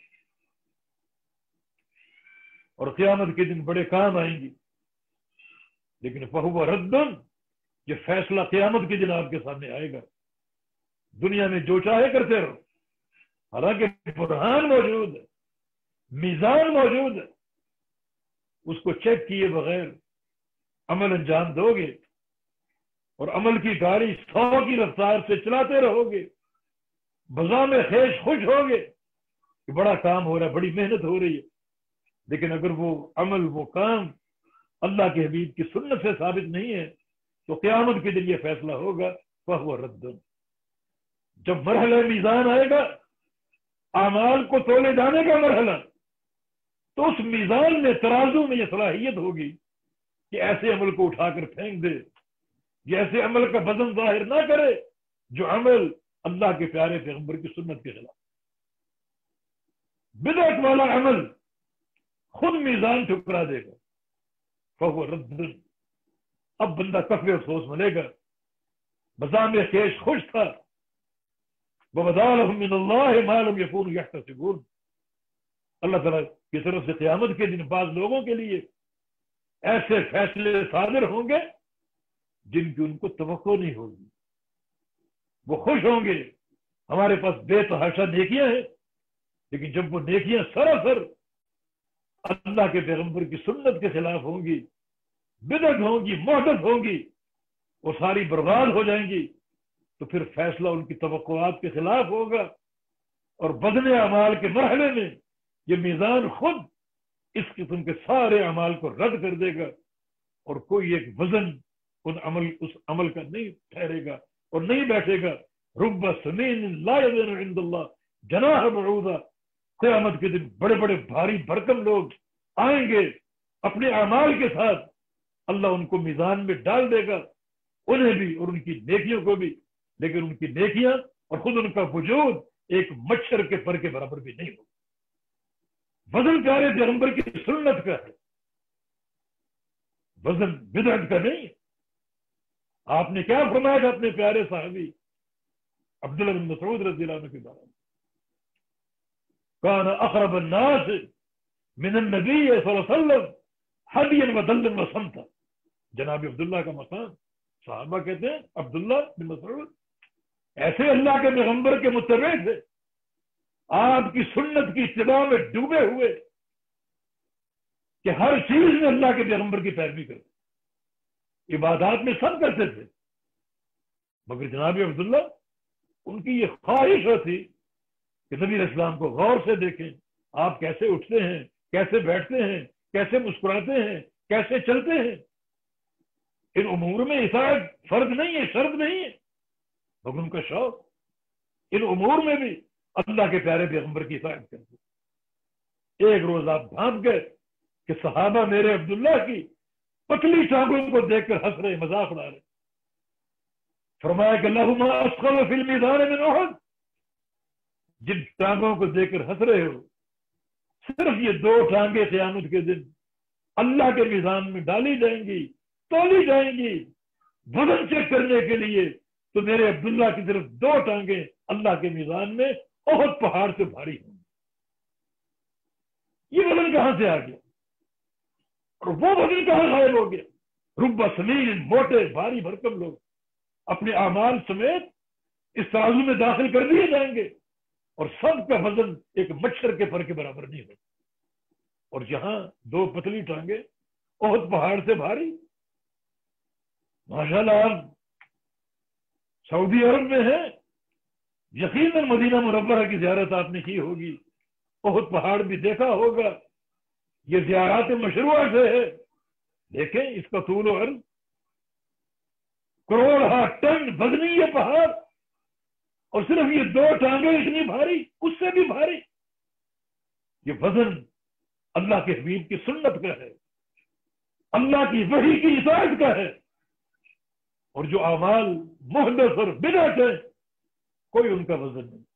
اور قیامت کے دن بڑے کام آئیں گی، لیکن فہو ردن، یہ فیصلہ قیامت کے دن آپ کے سامنے آئے گا. دنیا میں جو چاہے کرتے رہو، حالانکہ برہان موجود ہے، میزان موجود ہے، اس کو چیک کیے بغیر عمل انجام دو گے اور عمل کی گاڑی سو کی رفتار سے چلاتے رہو گے، بزام خیش خوش ہوگے کہ بڑا کام ہو رہا ہے، بڑی محنت ہو رہی ہے. لیکن اگر وہ عمل، وہ کام اللہ کے حبیب کی سنت سے ثابت نہیں ہے تو قیامت کے دن یہ فیصلہ ہوگا فہو رد. جب مرحلہ میزان آئے گا، اعمال کو تولے جانے کا مرحلہ، تو اس میزان میں، ترازو میں یہ صلاحیت ہوگی کہ ایسے عمل کو اٹھا کر پھینک دے، یہ ایسے عمل کا وزن ظاہر نہ کرے جو عمل اللہ کے پیارے پیغمبر کی سنت کے خلاف۔ بدعت والا عمل خود میزان ٹھکرا دے گا، فہو رد۔ اب بندہ کفر افسوس ملے گا، بزام خیش خوش تھا، وَبَدَا لَهُم مِّنَ اللَّهِ مَا لَمْ يَكُونُوا يَحْتَسِبُونَ۔ اللہ تعالیٰ کی طرف سے قیامت کے دن بعض لوگوں کے لیے ایسے فیصلے صادر ہوں گے جن کی ان کو توقع نہیں ہوگی۔ وہ خوش ہوں گے ہمارے پاس بے تحاشا نیکیاں ہیں، لیکن جب وہ نیکیاں سراسر اللہ کے پیغمبر کی سنت کے خلاف ہوں گی، بدعت ہوں گی، محدث ہوں گی، وہ ساری برباد ہو جائیں گی، تو پھر فیصلہ ان کی توقعات کے خلاف ہوگا، اور بدن اعمال کے مرحلے میں یہ میزان خود اس قسم کے سارے اعمال کو رد کر دے گا، اور کوئی ایک وزن ان عمل اس عمل کا نہیں ٹھہرے گا اور نہیں بیٹھے گا۔ رب سمین لا یزن عند اللہ جناح بعوضہ۔ قیامت کے دن بڑے بڑے بھاری بھرکم لوگ آئیں گے اپنے اعمال کے ساتھ، اللہ ان کو میزان میں ڈال دے گا، انہیں بھی اور ان کی نیکیوں کو بھی، لیکن ان کی نیکیاں اور خود ان کا وجود ایک مچھر کے پر کے برابر بھی نہیں ہوگا۔ وزن پیارے پیغمبر کی سنت کا ہے، وزن بدعت کا نہیں۔ آپ نے کیا فرمایا تھا اپنے پیارے صحابی عبداللہ بن مسعود رضی اللہ عنہ کے بارے میں؟ کان اقرب الناس من النبی صلی اللہ علیہ وسلم ہدیا ودلا وسمتا۔ جناب عبداللہ کا مقام، صحابہ کہتے ہیں عبداللہ بن مسعود ایسے اللہ کے پیغمبر کے متبع تھے، آپ کی سنت کی اتباع میں ڈوبے ہوئے کہ ہر چیز میں اللہ کے پیغمبر کی پیروی کرتے، عبادات میں سب کرتے تھے، مگر جناب عبداللہ ان کی یہ خواہش ہوتی کہ نبی اسلام کو غور سے دیکھیں، آپ کیسے اٹھتے ہیں، کیسے بیٹھتے ہیں، کیسے مسکراتے ہیں، کیسے چلتے ہیں۔ ان امور میں اطاعت فرض نہیں ہے، شرط نہیں ہے، مگر ان کا شوق ان امور میں بھی اللہ کے پیارے پیغمبر کی اطاعت کرتے۔ ایک روز آپ بھانپ گئے کہ صحابہ میرے عبداللہ کی پتلی ٹانگوں کو دیکھ کر ہنس رہے، مذاق اڑا رہے۔ فرمایا کہ لہما اثقل فی المیزان من احد، جن ٹانگوں کو دیکھ کر ہنس رہے ہو، صرف یہ دو ٹانگیں قیامت کے دن اللہ کے میزان میں ڈالی جائیں گی، تولی جائیں گی وزن چیک کرنے کے لیے، تو میرے عبداللہ کی طرف دو ٹانگیں اللہ کے میزان میں احد پہاڑ سے بھاری ہوں۔ یہ وزن کہاں سے آ گیا اور وہ وزن کہاں غائب ہو گیا؟ رب سمین، موٹے بھاری بھرکم لوگ اپنے اعمال سمیت اس ترازو میں داخل کر دیے جائیں گے، اور سب کا وزن ایک مچھر کے پر کے برابر نہیں ہوگا، اور جہاں دو پتلی ٹانگیں احد پہاڑ سے بھاری۔ ماشاء اللہ آپ سعودی عرب میں ہیں، یقیناً مدینہ منورہ کی زیارت آپ نے کی ہوگی، احد پہاڑ بھی دیکھا ہوگا، یہ زیارات مشروع سے ہے، دیکھیں اس کا طول و عرض کروڑ ہا ٹن وزنی یہ پہاڑ، اور صرف یہ دو ٹانگیں اتنی بھاری، اس سے بھی بھاری۔ یہ وزن اللہ کے حبیب کی سنت کا ہے، اللہ کی وحی کی اطاعت کا ہے، اور جو اعمال محدث اور بدعت ہے کوئی ان کا وزن نہیں۔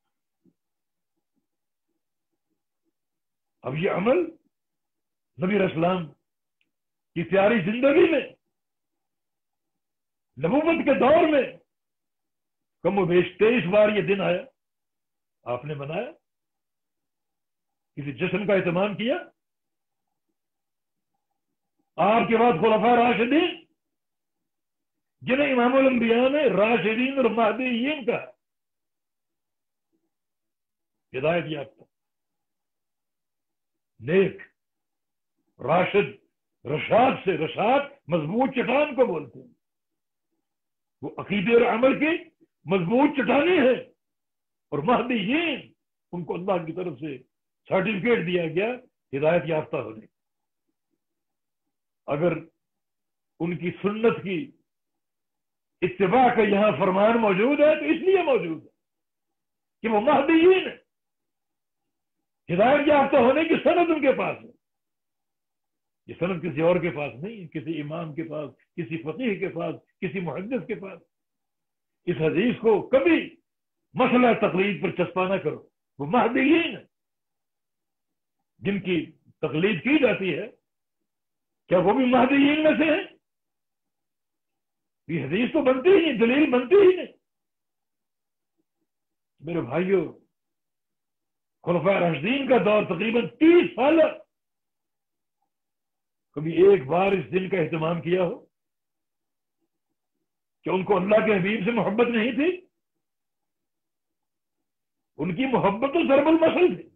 اب یہ عمل نبی اسلام کی پیاری زندگی میں، نبوت کے دور میں کم و بیش تیئیس بار یہ دن آیا، آپ نے منایا، کسی جشن کا اہتمام کیا۔ آپ کے بعد خلفاء راشدین، جنہیں امام الانبیاء نے راشدین اور مہدیین کا ہدایت یافتہ، نیک، راشد، رشاد سے، رشاد مضبوط چٹان کو بولتے ہیں، وہ عقیدے اور عمل کی مضبوط چٹانی ہے، اور مہدیین ان کو اللہ کی طرف سے سرٹیفکیٹ دیا گیا ہدایت یافتہ ہونے۔ اگر ان کی سنت کی اتباع کا یہاں فرمان موجود ہے تو اس لیے موجود ہے کہ وہ مہدیین ہیں، ہدایت یافتہ ہونے کی سند ان کے پاس ہے. یہ سند کسی اور کے پاس نہیں، کسی امام کے پاس، کسی فقیہ کے پاس، کسی محدث کے پاس. اس حدیث کو کبھی مسئلہ تقلید پر چسپا نہ کرو. وہ مہدیین جن کی تقلید کی جاتی ہے، کیا وہ بھی مہدیین میں سے ہیں؟ یہ حدیث تو بنتی ہی نہیں، دلیل بنتی ہی نہیں. میرے بھائیوں، خلفاء راشدین کا دور تقریباً تیس سال، کبھی ایک بار اس دن کا اہتمام کیا ہو کہ ان کو اللہ کے حبیب سے محبت نہیں تھی؟ ان کی محبت تو ضرب المثل تھی.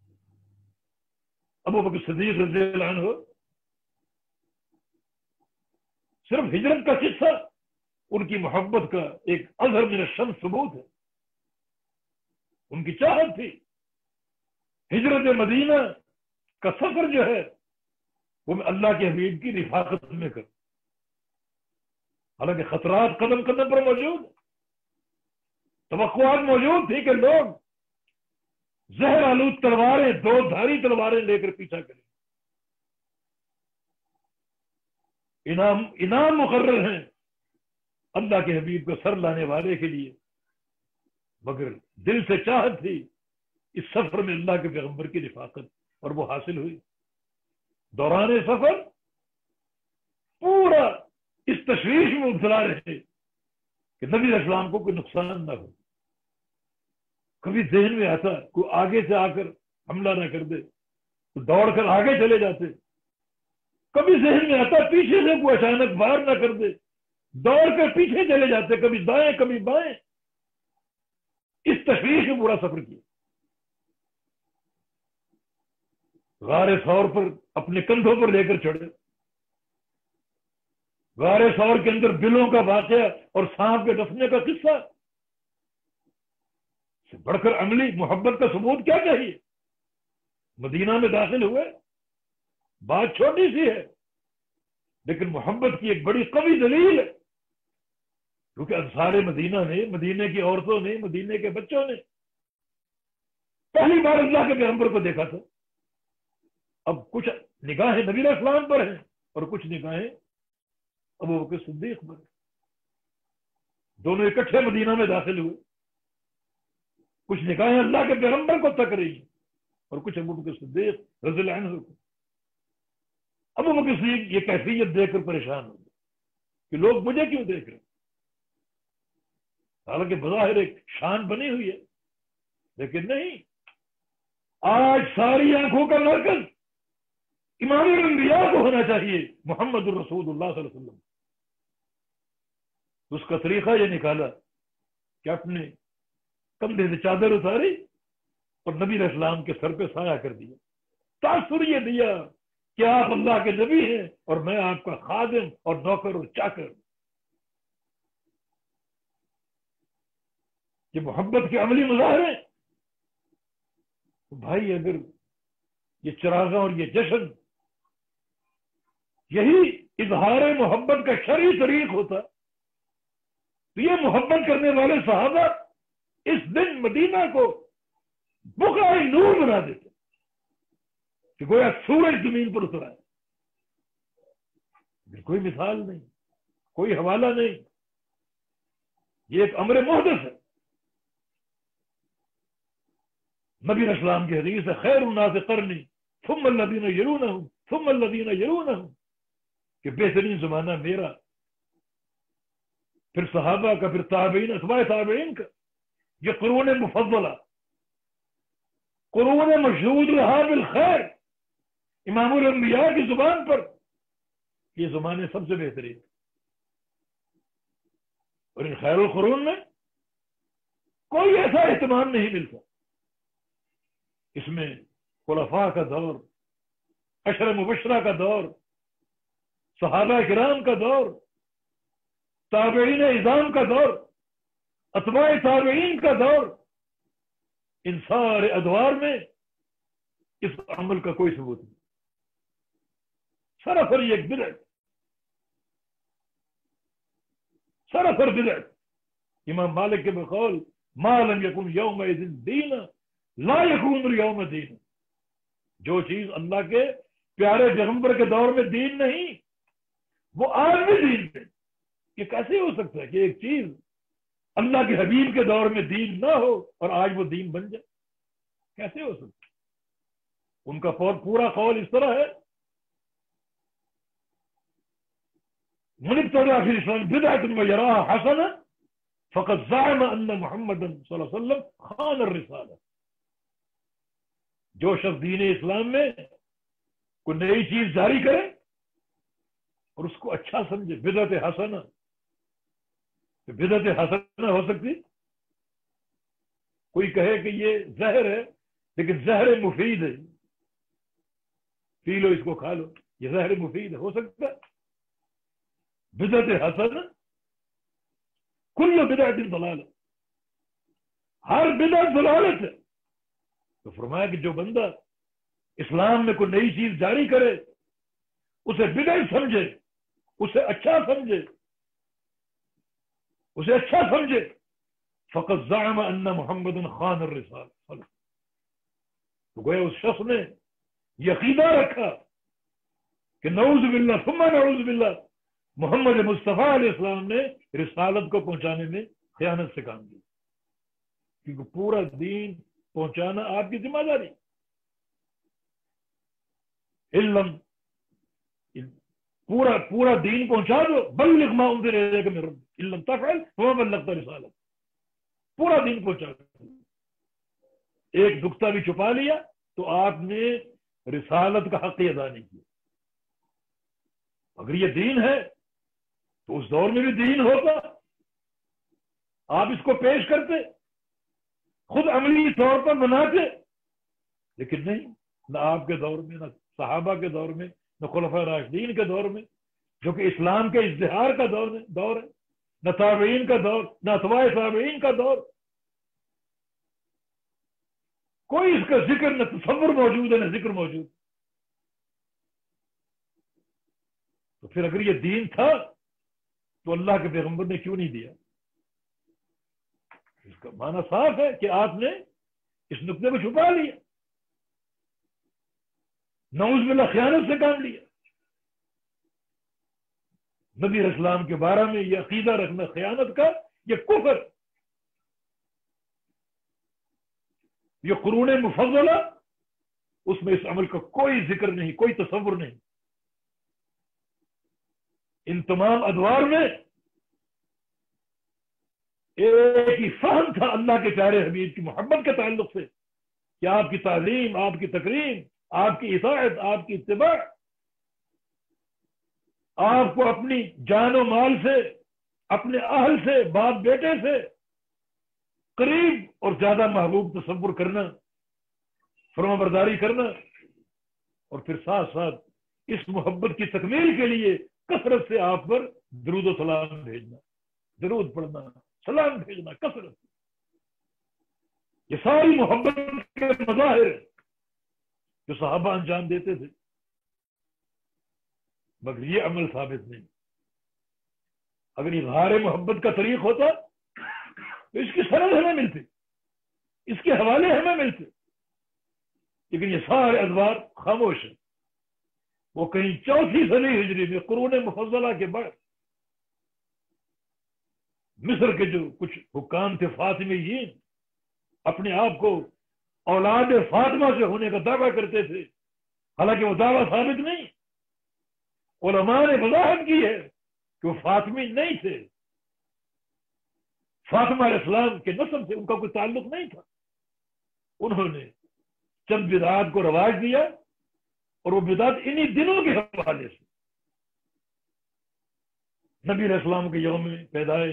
ابو بکر صدیق رضی اللہ عنہ صرف ہجرت کا قصہ ان کی محبت کا ایک اظہر من الشمس ثبوت ہے. ان کی چاہت تھی ہجرت مدینہ کا سفر جو ہے وہ میں اللہ کے حبیب کی رفاقت میں کروں. حالانکہ خطرات قدم قدم پر موجود، توقعات موجود تھی کہ لوگ زہر آلود تلواریں، دو دھاری تلواریں لے کر پیچھا کریں. انعام انعام مقرر ہیں اللہ کے حبیب کو سر لانے والے کے لیے، مگر دل سے چاہت تھی اس سفر میں اللہ کے پیغمبر کی رفاقت، اور وہ حاصل ہوئی. دوران سفر پورا اس تشویش میں مبتلا رہے کہ نبی علیہ السلام کو کوئی نقصان نہ ہو. کبھی ذہن میں آتا کوئی آگے سے آ کر حملہ نہ کر دے تو دوڑ کر آگے چلے جاتے. کبھی ذہن میں آتا پیچھے سے کوئی اچانک وار نہ کر دے، دوڑ کر پیچھے چلے جاتے، کبھی دائیں کبھی بائیں. اس تشویش میں پورا سفر کیا. غار ثور پر اپنے کندھوں پر لے کر چڑھے. غار ثور کے اندر بلوں کا واقعہ اور سانپ کے ڈسنے کا قصہ سے بڑھ کر عملی محبت کا ثبوت کیا چاہیے؟ مدینہ میں داخل ہوئے، بات چھوٹی سی ہے لیکن محبت کی ایک بڑی قوی دلیل ہے. کیونکہ انصار مدینہ نے، مدینے کی عورتوں نے، مدینے کے بچوں نے پہلی بار اللہ کے پیغمبر کو دیکھا تھا. اب کچھ نگاہیں نبی علیہ السلام پر ہیں اور کچھ نگاہیں ابو بکر صدیق پر. دونوں اکٹھے مدینہ میں داخل ہوئے. کچھ نگاہیں اللہ کے پیغمبر کو تک رہی ہیں اور کچھ ابو بکر صدیق رضی اللہ عنہ کو. ابو بکر صدیق یہ کیفیت دیکھ کر پریشان ہو گئے کہ لوگ مجھے کیوں دیکھ رہے؟ حالانکہ بظاہر ایک شان بنی ہوئی ہے، لیکن نہیں. آج ساری آنکھوں کا مرکز امام الانبیاء کو ہونا چاہیے، محمد الرسول اللہ صلی اللہ علیہ وسلم. اس کا طریقہ یہ نکالا کہ اپنے کندھے سے چادر اتاری اور نبی علیہ السلام کے سر پہ سایہ کر دیا. تاثر یہ دیا کہ آپ اللہ کے نبی ہیں اور میں آپ کا خادم اور نوکر اور چاکر. یہ محبت کے عملی مظاہرے. بھائی اگر یہ چراغاں اور یہ جشن یہی اظہار محبت کا شرعی طریق ہوتا تو یہ محبت کرنے والے صحابہ اس دن مدینہ کو بقعہ نور بنا دیتے کہ گویا سورج زمین پر اترا ہے. کوئی مثال نہیں، کوئی حوالہ نہیں، یہ ایک امر محدث ہے. نبی علیہ السلام کی حدیث ہے خیر الناس قرنی ثم الذین یلونہم ثم الذین یلونہم، کہ بہترین زمانہ میرا، پھر صحابہ کا، پھر تابعین، اتباع تابعین کا. یہ قرون مفضلہ، قرون مشہود رہا بالخیر، امام الانبیاء کی زبان پر یہ زمانے سب سے بہترین. اور ان خیر القرون میں کوئی ایسا اہتمام نہیں ملتا. اس میں خلفاء کا دور، عشر مبشرہ کا دور، صحابہ کرام کا دور، تابعین اعظام کا دور، اتباع تابعین کا دور، ان سارے ادوار میں اس عمل کا کوئی ثبوت نہیں. سراسر یہ ایک بدعت، سراسر بدعت. امام مالک کے بقول ما لم یکن یومئذ دینا لا یکون الیوم دینا. جو چیز اللہ کے پیارے پیغمبر کے دور میں دین نہیں وہ آج بھی دین ہے. یہ کیسے ہو سکتا ہے کہ ایک چیز اللہ کے حبیب کے دور میں دین نہ ہو اور آج وہ دین بن جائے؟ کیسے ہو سکتا ہے؟ ان کا پورا قول اس طرح ہے من ابتدع فی الاسلام بدعۃ ویراها حسنہ فقد زعم ان محمد صلی اللہ علیہ وسلم خان الرسالہ. جو شخص دین اسلام میں کوئی نئی چیز جاری کرے اور اس کو اچھا سمجھے، بدعت حسنہ. بدعت حسنہ ہو سکتی؟ کوئی کہے کہ یہ زہر ہے لیکن زہر مفید ہے، پی لو اس کو کھا لو، یہ زہر مفید ہے، ہو سکتا ہے؟ بدعت حسنہ کل بدعت ضلالہ، ہر بدعت ضلالت ہے. تو فرمایا کہ جو بندہ اسلام میں کوئی نئی چیز جاری کرے اسے بدعت سمجھے، اسے اچھا سمجھے اسے اچھا سمجھے فقط زعم ان محمد خان الرسالہ. تو گویا اس شخص نے یہ عقیدہ رکھا کہ نعوذ باللہ ثم نعوذ باللہ محمد مصطفیٰ علیہ السلام نے رسالت کو پہنچانے میں خیانت سے کام کیا، کیونکہ پورا دین پہنچانا آپ کی ذمہ داری. علم پورا پورا دین پہنچا دو، بلغ ما انزل الیک من ربک ان لم تفعل فما بلغت رسالت. پورا دین پہنچا دو. ایک نقطہ بھی چھپا لیا تو آپ نے رسالت کا حق ادا نہیں کیا. اگر یہ دین ہے تو اس دور میں بھی دین ہوتا، آپ اس کو پیش کرتے، خود عملی طور پر مناتے، لیکن نہیں، نہ آپ کے دور میں، نہ صحابہ کے دور میں، نہ خلفاء راشدین کے دور میں جو کہ اسلام کے ازدہار کا دور ہے دور ہے نہ تابعین کا دور، نہ اتباع تابعین کا دور. کوئی اس کا ذکر نہ تصور موجود ہے نہ ذکر موجود. تو پھر اگر یہ دین تھا تو اللہ کے پیغمبر نے کیوں نہیں دیا؟ اس کا معنی صاف ہے کہ آپ نے اس نقطے کو چھپا لیا، نعوذ باللہ خیانت سے کام لیا. نبی اسلام کے بارے میں یہ عقیدہ رکھنا خیانت کا، یہ کفر، یہ قرون مفضلہ، اس میں اس عمل کا کوئی ذکر نہیں، کوئی تصور نہیں. ان تمام ادوار میں ایک ہی فہم تھا اللہ کے پیارے حبیب کی محبت کے تعلق سے کہ آپ کی تعلیم، آپ کی تکریم، آپ کی اطاعت، آپ کی اتباع آپ کو اپنی جان و مال سے، اپنے اہل سے، باپ بیٹے سے قریب اور زیادہ محبوب تصور کرنا، فرما برداری کرنا، اور پھر ساتھ ساتھ اس محبت کی تکمیل کے لیے کثرت سے آپ پر درود و سلام بھیجنا، درود پڑھنا، سلام بھیجنا کثرت. یہ ساری محبت کے مظاہر جو صحابہ انجام دیتے تھے، مگر یہ عمل ثابت نہیں. اگر اظہار محبت کا طریق ہوتا تو اس کی سند ہمیں ملتی، اس کے حوالے ہمیں ملتے، لیکن یہ سارے ادوار خاموش ہیں. وہ کہیں چوتھی صدی ہجری میں قرون مفضلہ کے بعد مصر کے جو کچھ حکام تھے فاطمیین، اپنے آپ کو اولاد فاطمہ سے ہونے کا دعویٰ کرتے تھے، حالانکہ وہ دعویٰ ثابت نہیں. علماء نے وضاحت کی ہے کہ وہ فاطمی نہیں تھے، فاطمہ علیہ السلام کے نسب سے ان کا کوئی تعلق نہیں تھا. انہوں نے چند بدعات کو رواج دیا اور وہ بدعات انہی دنوں کے حوالے سے، نبی علیہ السلام کے یوم پیدائش،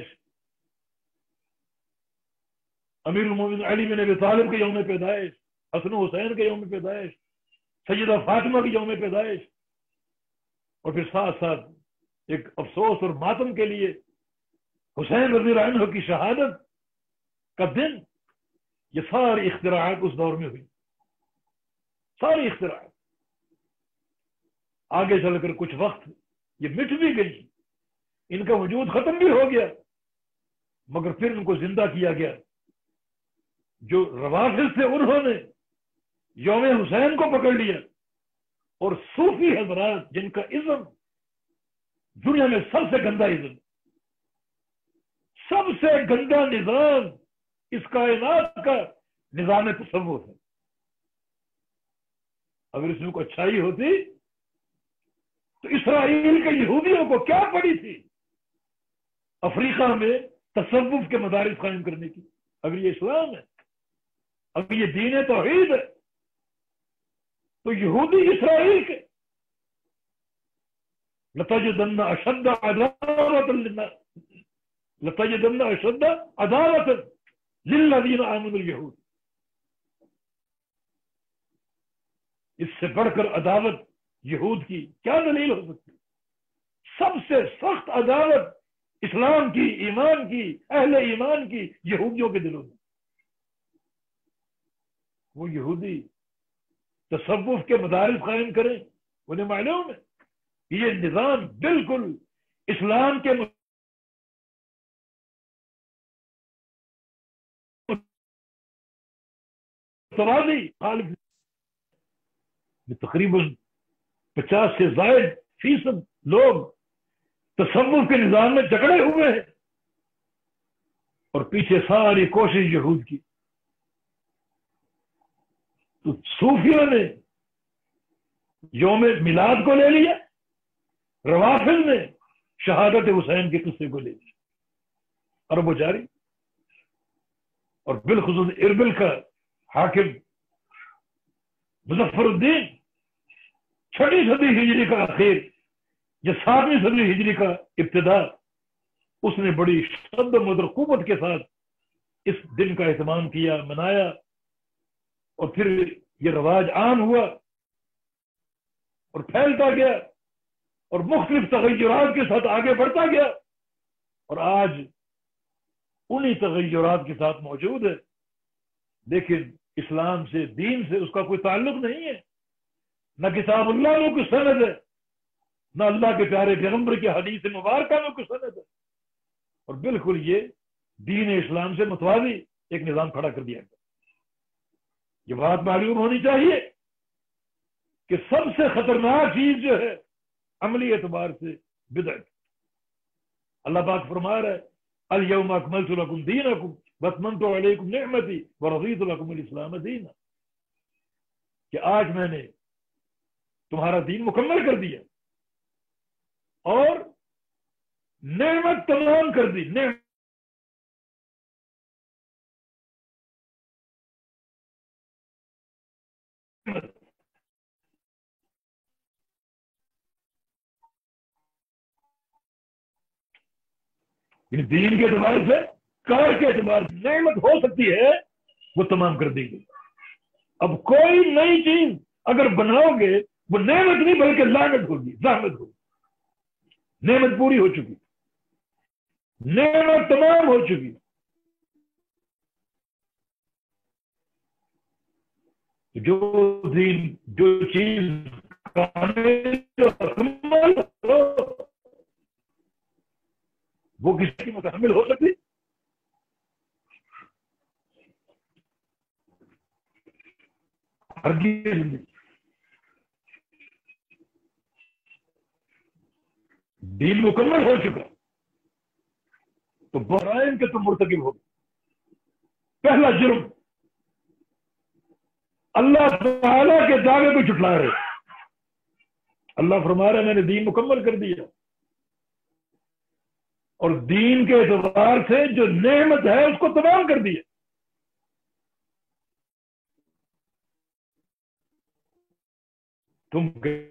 امیر المومنین علی بن ابی طالب کے یوم پیدائش، حسن و حسین کے یوم پیدائش، سیدہ فاطمہ کے یوم پیدائش، اور پھر ساتھ ساتھ ایک افسوس اور ماتم کے لیے حسین رضی اللہ عنہ کی شہادت کا دن. یہ ساری اختراعات اس دور میں ہوئی، ساری اختراعات. آگے چل کر کچھ وقت یہ مٹ بھی گئی، ان کا وجود ختم بھی ہو گیا، مگر پھر ان کو زندہ کیا گیا. جو روافض تھے انہوں نے یوم حسین کو پکڑ لیا، اور صوفی حضرات جن کا ازم دنیا میں سب سے گندا ازم، سب سے گندا نظام اس کائنات کا نظام تصوف ہے. اگر اس میں کوئی اچھائی ہوتی تو اسرائیل کے یہودیوں کو کیا پڑی تھی افریقہ میں تصوف کے مدارس قائم کرنے کی؟ اگر یہ اسلام ہے، اگر یہ دین توحید ہے، تو یہودی اسرائیل کے لَتَجِدَنَّ أَشَدَّ عَدَاوَةً لِلنَّاسِ لَتَجِدَنَّ أَشَدَّ عَدَاوَةً لِلَّذِينَ آمَنُوا الْيَهُودَ. اس سے بڑھ کر عداوت یہود کی کیا دلیل ہو سکتی؟ سب سے سخت عداوت اسلام کی، ایمان کی، اہل ایمان کی یہودیوں کے دلوں میں. وہ یہودی تصوف کے مدارس قائم کریں، انہیں معلوم ہے یہ نظام بالکل اسلام کے متوازی خالق. تقریباً پچاس سے زائد فیصد لوگ تصوف کے نظام میں جکڑے ہوئے ہیں، اور پیچھے ساری کوشش یہود کی. تو صوفیوں نے یوم میلاد کو لے لیا، روافض نے شہادت حسین کے قصے کو لے لیا، اور وہ جاری. اور بالخصوص اربل کا حاکم مظفر الدین چھٹی صدی ہجری کا اخیر یا ساتویں صدی ہجری کا ابتدا، اس نے بڑی شد و مدر قوت کے ساتھ اس دن کا اہتمام کیا، منایا، اور پھر یہ رواج عام ہوا اور پھیلتا گیا اور مختلف تغیرات کے ساتھ آگے بڑھتا گیا، اور آج انہی تغیرات کے ساتھ موجود ہے. لیکن اسلام سے، دین سے اس کا کوئی تعلق نہیں ہے. نہ کتاب اللہ میں کوئی سند ہے، نہ اللہ کے پیارے پیغمبر کی حدیث مبارکہ میں کوئی سند ہے، اور بالکل یہ دین اسلام سے متوازی ایک نظام کھڑا کر دیا گیا. یہ بات معلوم ہونی چاہیے کہ سب سے خطرناک چیز جو ہے عملی اعتبار سے بدعت. اللہ پاک فرما رہا ہے الیوم اکملت لکم دینکم واتممت علیکم نعمتی ورضیت لکم الاسلام دینا، کہ آج میں نے تمہارا دین مکمل کر دیا اور نعمت تمام کر دی. نعمت دین کے اعتبار سے، کار کے اعتبار سے نعمت ہو سکتی ہے وہ تمام کر دی گئی. اب کوئی نئی چیز اگر بناؤ گے وہ نعمت نہیں بلکہ لعنت ہوگی، زحمت ہوگی. نعمت پوری ہو چکی، نعمت تمام ہو چکی. جو دین، جو چیز وہ کسی کی متحمل ہو سکتی؟ ہرگز نہیں. دین مکمل ہو چکا تو برائن کے تو مرتکب ہو. پہلا جرم اللہ تعالیٰ کے دعوے کو جھٹلا رہے. اللہ فرما رہا ہے میں نے دین مکمل کر دیا، اور دین کے اعتبار سے جو نعمت ہے اس کو تمام کر دیا. تم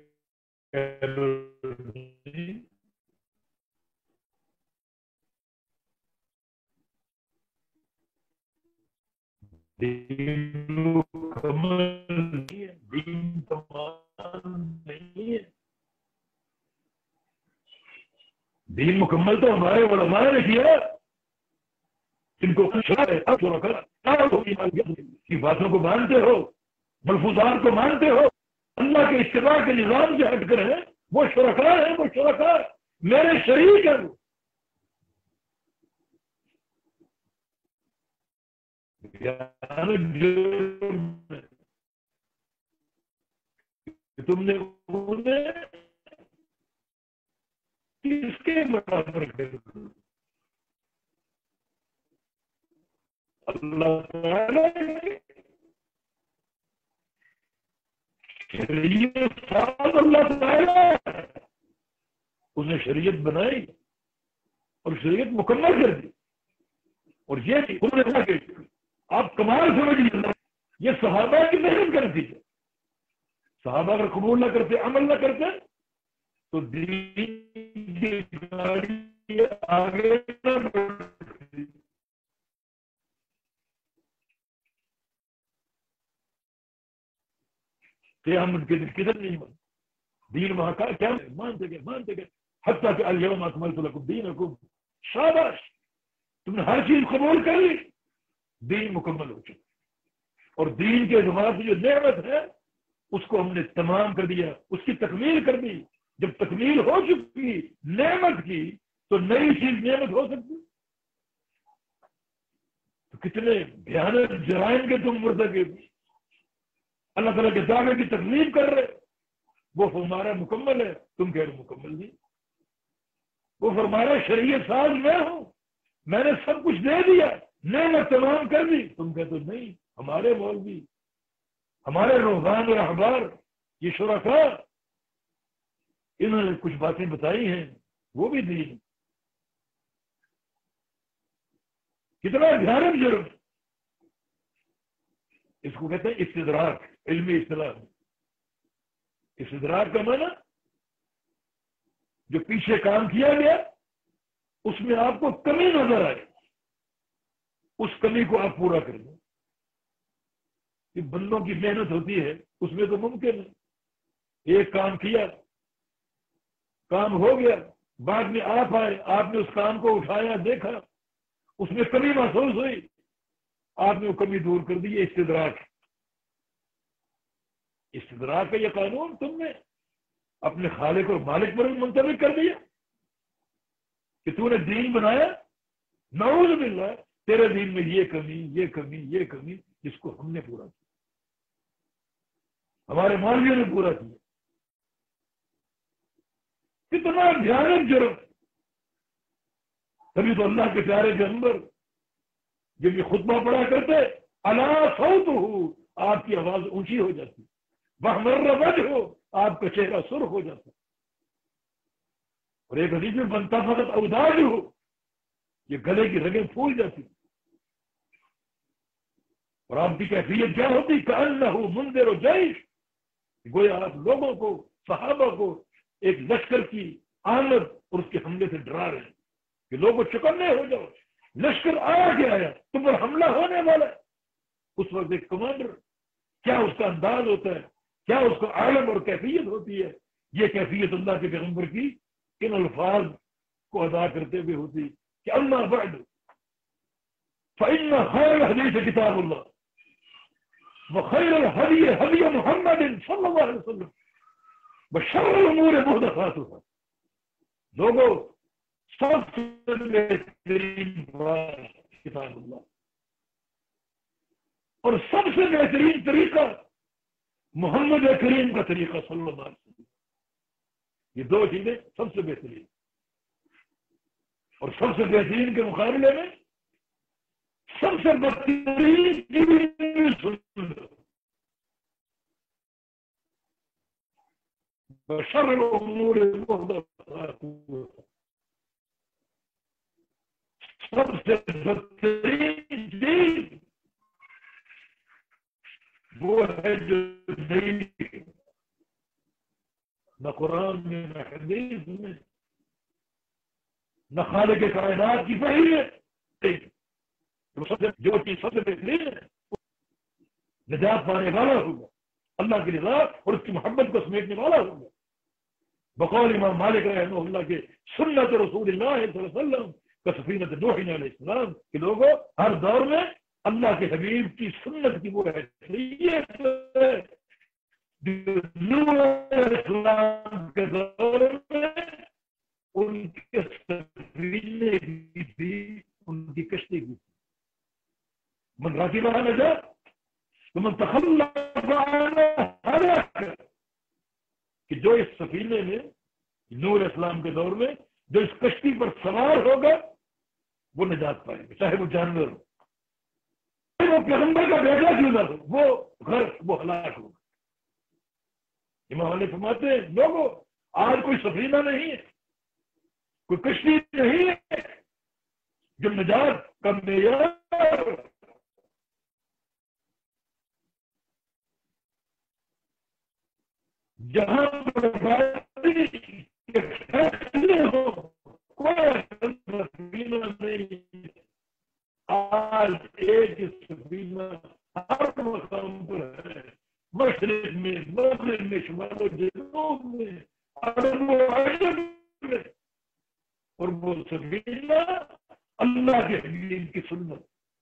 دین مکمل نہیں ہے، دین تمام نہیں ہے. دین مکمل تو ہمارے علماء نے کیا، جن کو کی باتوں کو مانتے ہو، ملفوظات کو مانتے ہو، اللہ کے اتباع کے نظام سے ہٹ کر ہیں، وہ شرکاء ہیں، وہ شرکاء میرے شریک ہیں. کہ تم نے انہیں کس کے برابر کر دیا؟ اللہ تعالی شریعت ساز اللہ تعالی اس نے شریعت بنائی اور شریعت مکمل کر دی. اور یہ انہوں نے کہا کہ آپ کمال سمجھ لیجیے یہ صحابہ کی محنت کرتی ہے. صحابہ اگر قبول نہ کرتے عمل نہ کرتے تو دین کی گاڑی آگے نہ بڑھتی. قیامت کے دن کدھر نہیں مان دین وہاں کا کیا مانتے گئے مانتے گئے حتیٰ کہ الیوم اکملت لکم دینکم. شاباش تم نے ہر چیز قبول کر لی, دین مکمل ہو چکا. اور دین کے اعتبار سے جو نعمت ہے اس کو ہم نے تمام کر دیا, اس کی تکمیل کر دی. جب تکمیل ہو چکی نعمت کی تو نئی چیز نعمت ہو سکتی. تو کتنے بھیانک جرائم کے تم مرتکب اللہ تعالیٰ کے دعوے کی تکلیف کر رہے. وہ فرمارا مکمل ہے, تم کہہ رہے مکمل نہیں. وہ فرمارا شریعت ساز میں ہوں, میں نے سب کچھ دے دیا, نعمت تمام کر دی. تم کہتے نہیں ہمارے مولوی ہمارے روحان اور احبار یہ شرکاء انہوں نے کچھ باتیں بتائی ہیں وہ بھی دین. کتنا بھیانک جرم. اس کو کہتے ہیں استدراک, علمی اصطلاح. استدراک کا معنی جو پیچھے کام کیا گیا اس میں آپ کو کمی نظر آئے, اس کمی کو آپ پورا کر دیں. کہ بندوں کی محنت ہوتی ہے اس میں تو ممکن ہے ایک کام کیا کام ہو گیا, بعد میں آپ آئے آپ نے اس کام کو اٹھایا دیکھا اس میں کمی محسوس ہوئی, آپ نے وہ کمی دور کر دی. یہ استدراک. استدراک کا یہ قانون تم نے اپنے خالق اور مالک پر منطبق کر دیا کہ تو نے دین بنایا, نعوذ باللہ تیرے دین میں یہ کمی یہ کمی یہ کمی جس کو ہم نے پورا کیا, ہمارے مولویوں نے پورا کیا. کتنا بھیانک جرم. تبھی تو اللہ کے پیارے پیغمبر جب یہ خطبہ پڑھا کرتے الا صوتہ آپ کی آواز اونچی ہو جاتی, وَاحْمَرَّ وَجْهُهُ آپ کا چہرہ سرخ ہو جاتا. اور ایک حدیث میں بنتا فقط اوداجہ یہ گلے کی رگیں پھول جاتی. اور آپ کی کیفیت کیا ہوتی کأنہ منذر جیش, گویا آپ لوگوں کو صحابہ کو ایک لشکر کی آمد اور اس کے حملے سے ڈرا رہے ہیں کہ لوگوں چکنے ہو جاؤ, لشکر آیا کہ آیا تم پر حملہ ہونے والا ہے. اس وقت ایک کمانڈر کیا اس کا انداز ہوتا ہے, کیا اس کا عالم اور کیفیت ہوتی ہے. یہ کیفیت اللہ کے پیغمبر کی ان الفاظ کو ادا کرتے ہوئے ہوتی کہ اما بعد فإن خير الحديث كتاب الله وخير الهدي هدي محمد صلى الله عليه وسلم وشر الامور محدثاتها. لوگوں سب سے بہترین بات کتاب اللہ اور سب سے بہترین طریقہ محمد کریم کا طریقہ صلی اللہ علیہ وسلم. یہ دو چیزیں سب سے بہترین. اور سب سے بہترین کے مقابلے میں سب سے بہترین بشر الامور محدثاتها, سب سے بہترین چیز وہ ہے جو نہیں نہ قرآن میں نہ حدیث میں نہ خالق کائنات کی وحی ہے. جو چیز سب سے بہترین ہے نجات پانے والا ہوگا, اللہ کی رضا اور اس کی محبت کو سمیٹنے والا ہوگا. بقول امام مالک رحمہ اللہ کے سنت رسول اللہ صلی اللہ علیہ وسلم کا سفینۃ نوح علیہ السلام کے لوگوں ہر دور میں اللہ کے حبیب کی سنت کی وہ حیثیت نوح علیہ السلام کے دور میں ان کے سفینے کی تھی, ان کی کشتی کی تھی. من راکبها نجا ومن تخلف عنها هلك. کہ جو اس سفینے میں نور اسلام کے دور میں جو اس کشتی پر سوار ہوگا وہ نجات پائے گا، چاہے وہ جانور ہو، چاہے وہ پیغمبر کا بیٹا کیوں نہ ہو، وہ گھر وہ ہلاک ہوگا۔ امام علیہ فرماتے ہیں لوگوں آج کوئی سفینہ نہیں ہے، کوئی کشتی نہیں ہے جو نجات کا معیار جہاں ہو کوئی سفینہ نہیں، آج ایک سفینہ ہر مقام پر ہے، مشرق میں، مغرب میں، شمال و جنوب میں، عرب و عجم میں، اور وہ سفینہ اللہ کے حبیب کی سنت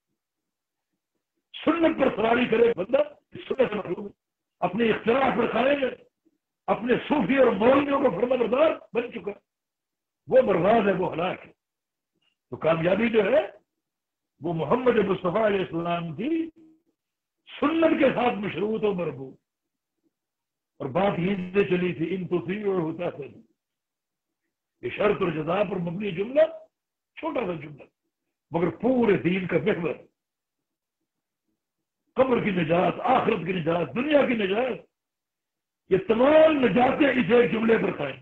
سنت پر سواری کرے بندہ سنت محروم اپنے اختراع پر کھائے گئے، اپنے صوفی اور مولویوں کو فرما بردار بن چکا، وہ برباد ہے، وہ ہلاک ہے۔ تو کامیابی جو ہے وہ محمد مصطفیٰ علیہ السلام کی سنت کے ساتھ مشروط و مربوط، اور بات یہ سے چلی تھی ان تطیعوا ہوتا تھا، یہ شرط اور جزا پر مبنی جملہ، چھوٹا سا جملہ مگر پورے دین کا محور، قبر کی نجات، آخرت کی نجات، دنیا کی نجات، یہ تمام نجاتیں اس ایک جملے پر قائم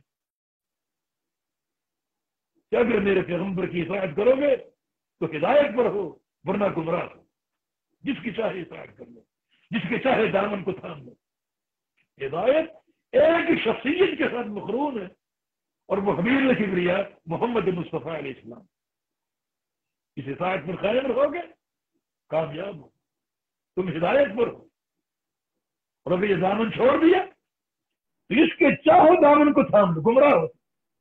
کہ اگر میرے پیغمبر کی اطاعت کرو گے تو ہدایت پر ہو، ورنہ گمراہ ہو، جس کی چاہے اطاعت کر لو، جس کے چاہے دامن کو تھام لو۔ ہدایت ایک شخصیت کے ساتھ مقرون ہے، اور وہ حبیب کبریا محمد مصطفیٰ علیہ السلام، اس اطاعت پر قائم رہو گے کامیاب ہو، تم ہدایت پر ہو، اور اگر یہ دامن چھوڑ دیا تو اس کے چاہو دامن کو تھام لو، گمراہ ہو۔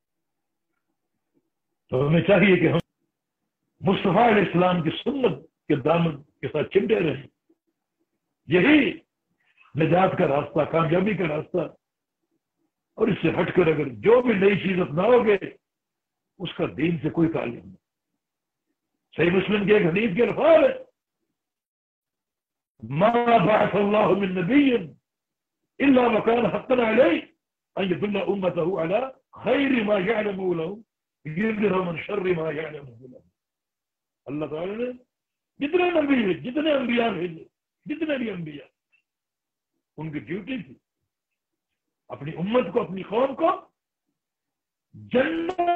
تو ہمیں چاہیے کہ ہم مصطفیٰ علیہ السلام کی سنت کے دامن کے ساتھ چمٹے رہیں، یہی نجات کا راستہ، کامیابی کا راستہ، اور اس سے ہٹ کر اگر جو بھی نئی چیز اپناؤ گے اس کا دین سے کوئی تعلق نہیں۔ صحیح مسلم کے ایک حدیث کے الفاظ ہے ما بعث اللہ من نبی الا وکان حقا علیہ ان یدل امتہ علی خیر ما یعلمہ لہم یظہر من شر ما یعلمہ لہم۔ اللہ تعالی نے جتنے نبی ہیں، جتنے انبیاء بھیجے، جتنے بھی انبیاء، ان کی ڈیوٹی تھی اپنی امت کو، اپنی قوم کو جنت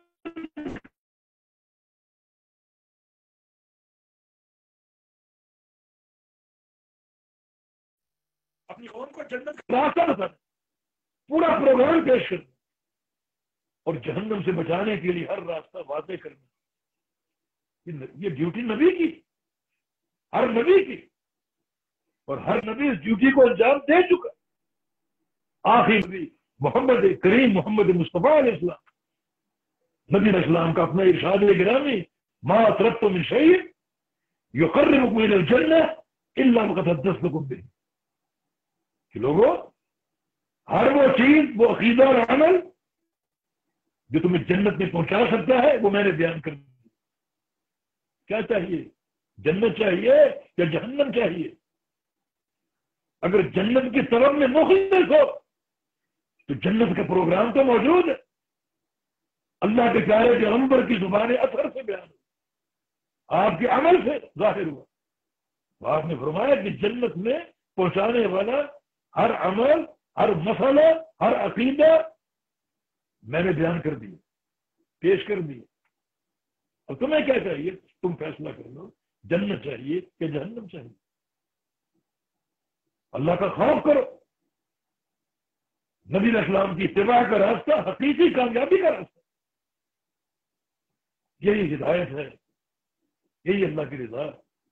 اپنی قوم کو جنت کا راستہ بتانا، پورا پروگرام پیش کرنا، اور جہنم سے بچانے کے لیے ہر راستہ واضح کرنا۔ یہ ڈیوٹی نبی کی، ہر نبی کی، اور ہر نبی اس ڈیوٹی کو انجام دے چکا۔ آخری نبی محمد کریم محمد مصطفیٰ علیہ السلام، نبی علیہ السلام کا اپنا ارشاد گرامی ما ترکت من شیء یقربکم الی الجنہ الا وقد حدثتکم بہ، کہ لوگوں ہر وہ چیز، وہ عقیدہ اور عمل جو تمہیں جنت میں پہنچا سکتا ہے وہ میں نے بیان کر دیا۔ کیا چاہیے؟ جنت چاہیے یا جہنم چاہیے؟ اگر جنت کی طرف میں مخلص ہو تو جنت کا پروگرام تو موجود ہے، اللہ کے پیارے پیغمبر کی زبان اثر سے بیان ہوا، آپ کے عمل سے ظاہر ہوا۔ آپ نے فرمایا کہ جنت میں پہنچانے والا ہر عمل، ہر مسئلہ، ہر عقیدہ میں نے بیان کر دیا، پیش کر دیا۔ اور تمہیں کیا چاہیے؟ تم فیصلہ کر لو، جنت چاہیے کہ جہنم چاہیے۔ اللہ کا خوف کرو، نبی علیہ السلام کی اتباع کا راستہ حقیقی کامیابی کا راستہ، یہی ہدایت ہے، یہی اللہ کی رضا۔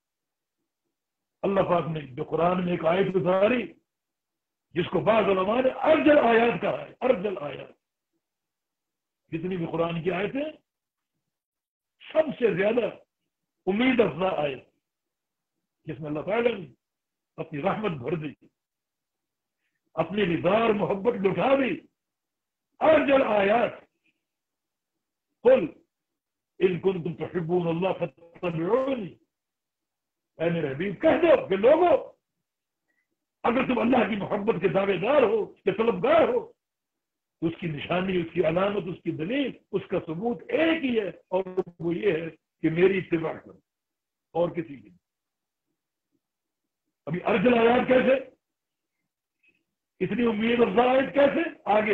اللہ پاک نے جو قرآن میں ایک آیت اتاری جس کو بعض علماء نے ارجل آیات کہا ہے، ارجل آیات، جتنی بھی قرآن کی آیتیں سب سے زیادہ امید افزا آیت، جس میں اللہ تعالیٰ نے اپنی رحمت بھر دی، اپنی رضا اور محبت لٹا دی۔ ارجل آیات قل ان کنتم تحبون اللہ فاتبعونی، اے میرے حبیب کہہ دو کہ لوگوں اگر تم اللہ کی محبت کے دعوے دار ہو کہ طلبگار ہو تو اس کی نشانی، اس کی علامت، اس کی دلیل، اس کا ثبوت ایک ہی ہے، اور وہ یہ ہے کہ میری اتباع کرو، اور کسی کی نہیں۔ ابھی ارجل آیات کیسے، اتنی امید افزا آیت کیسے آگے،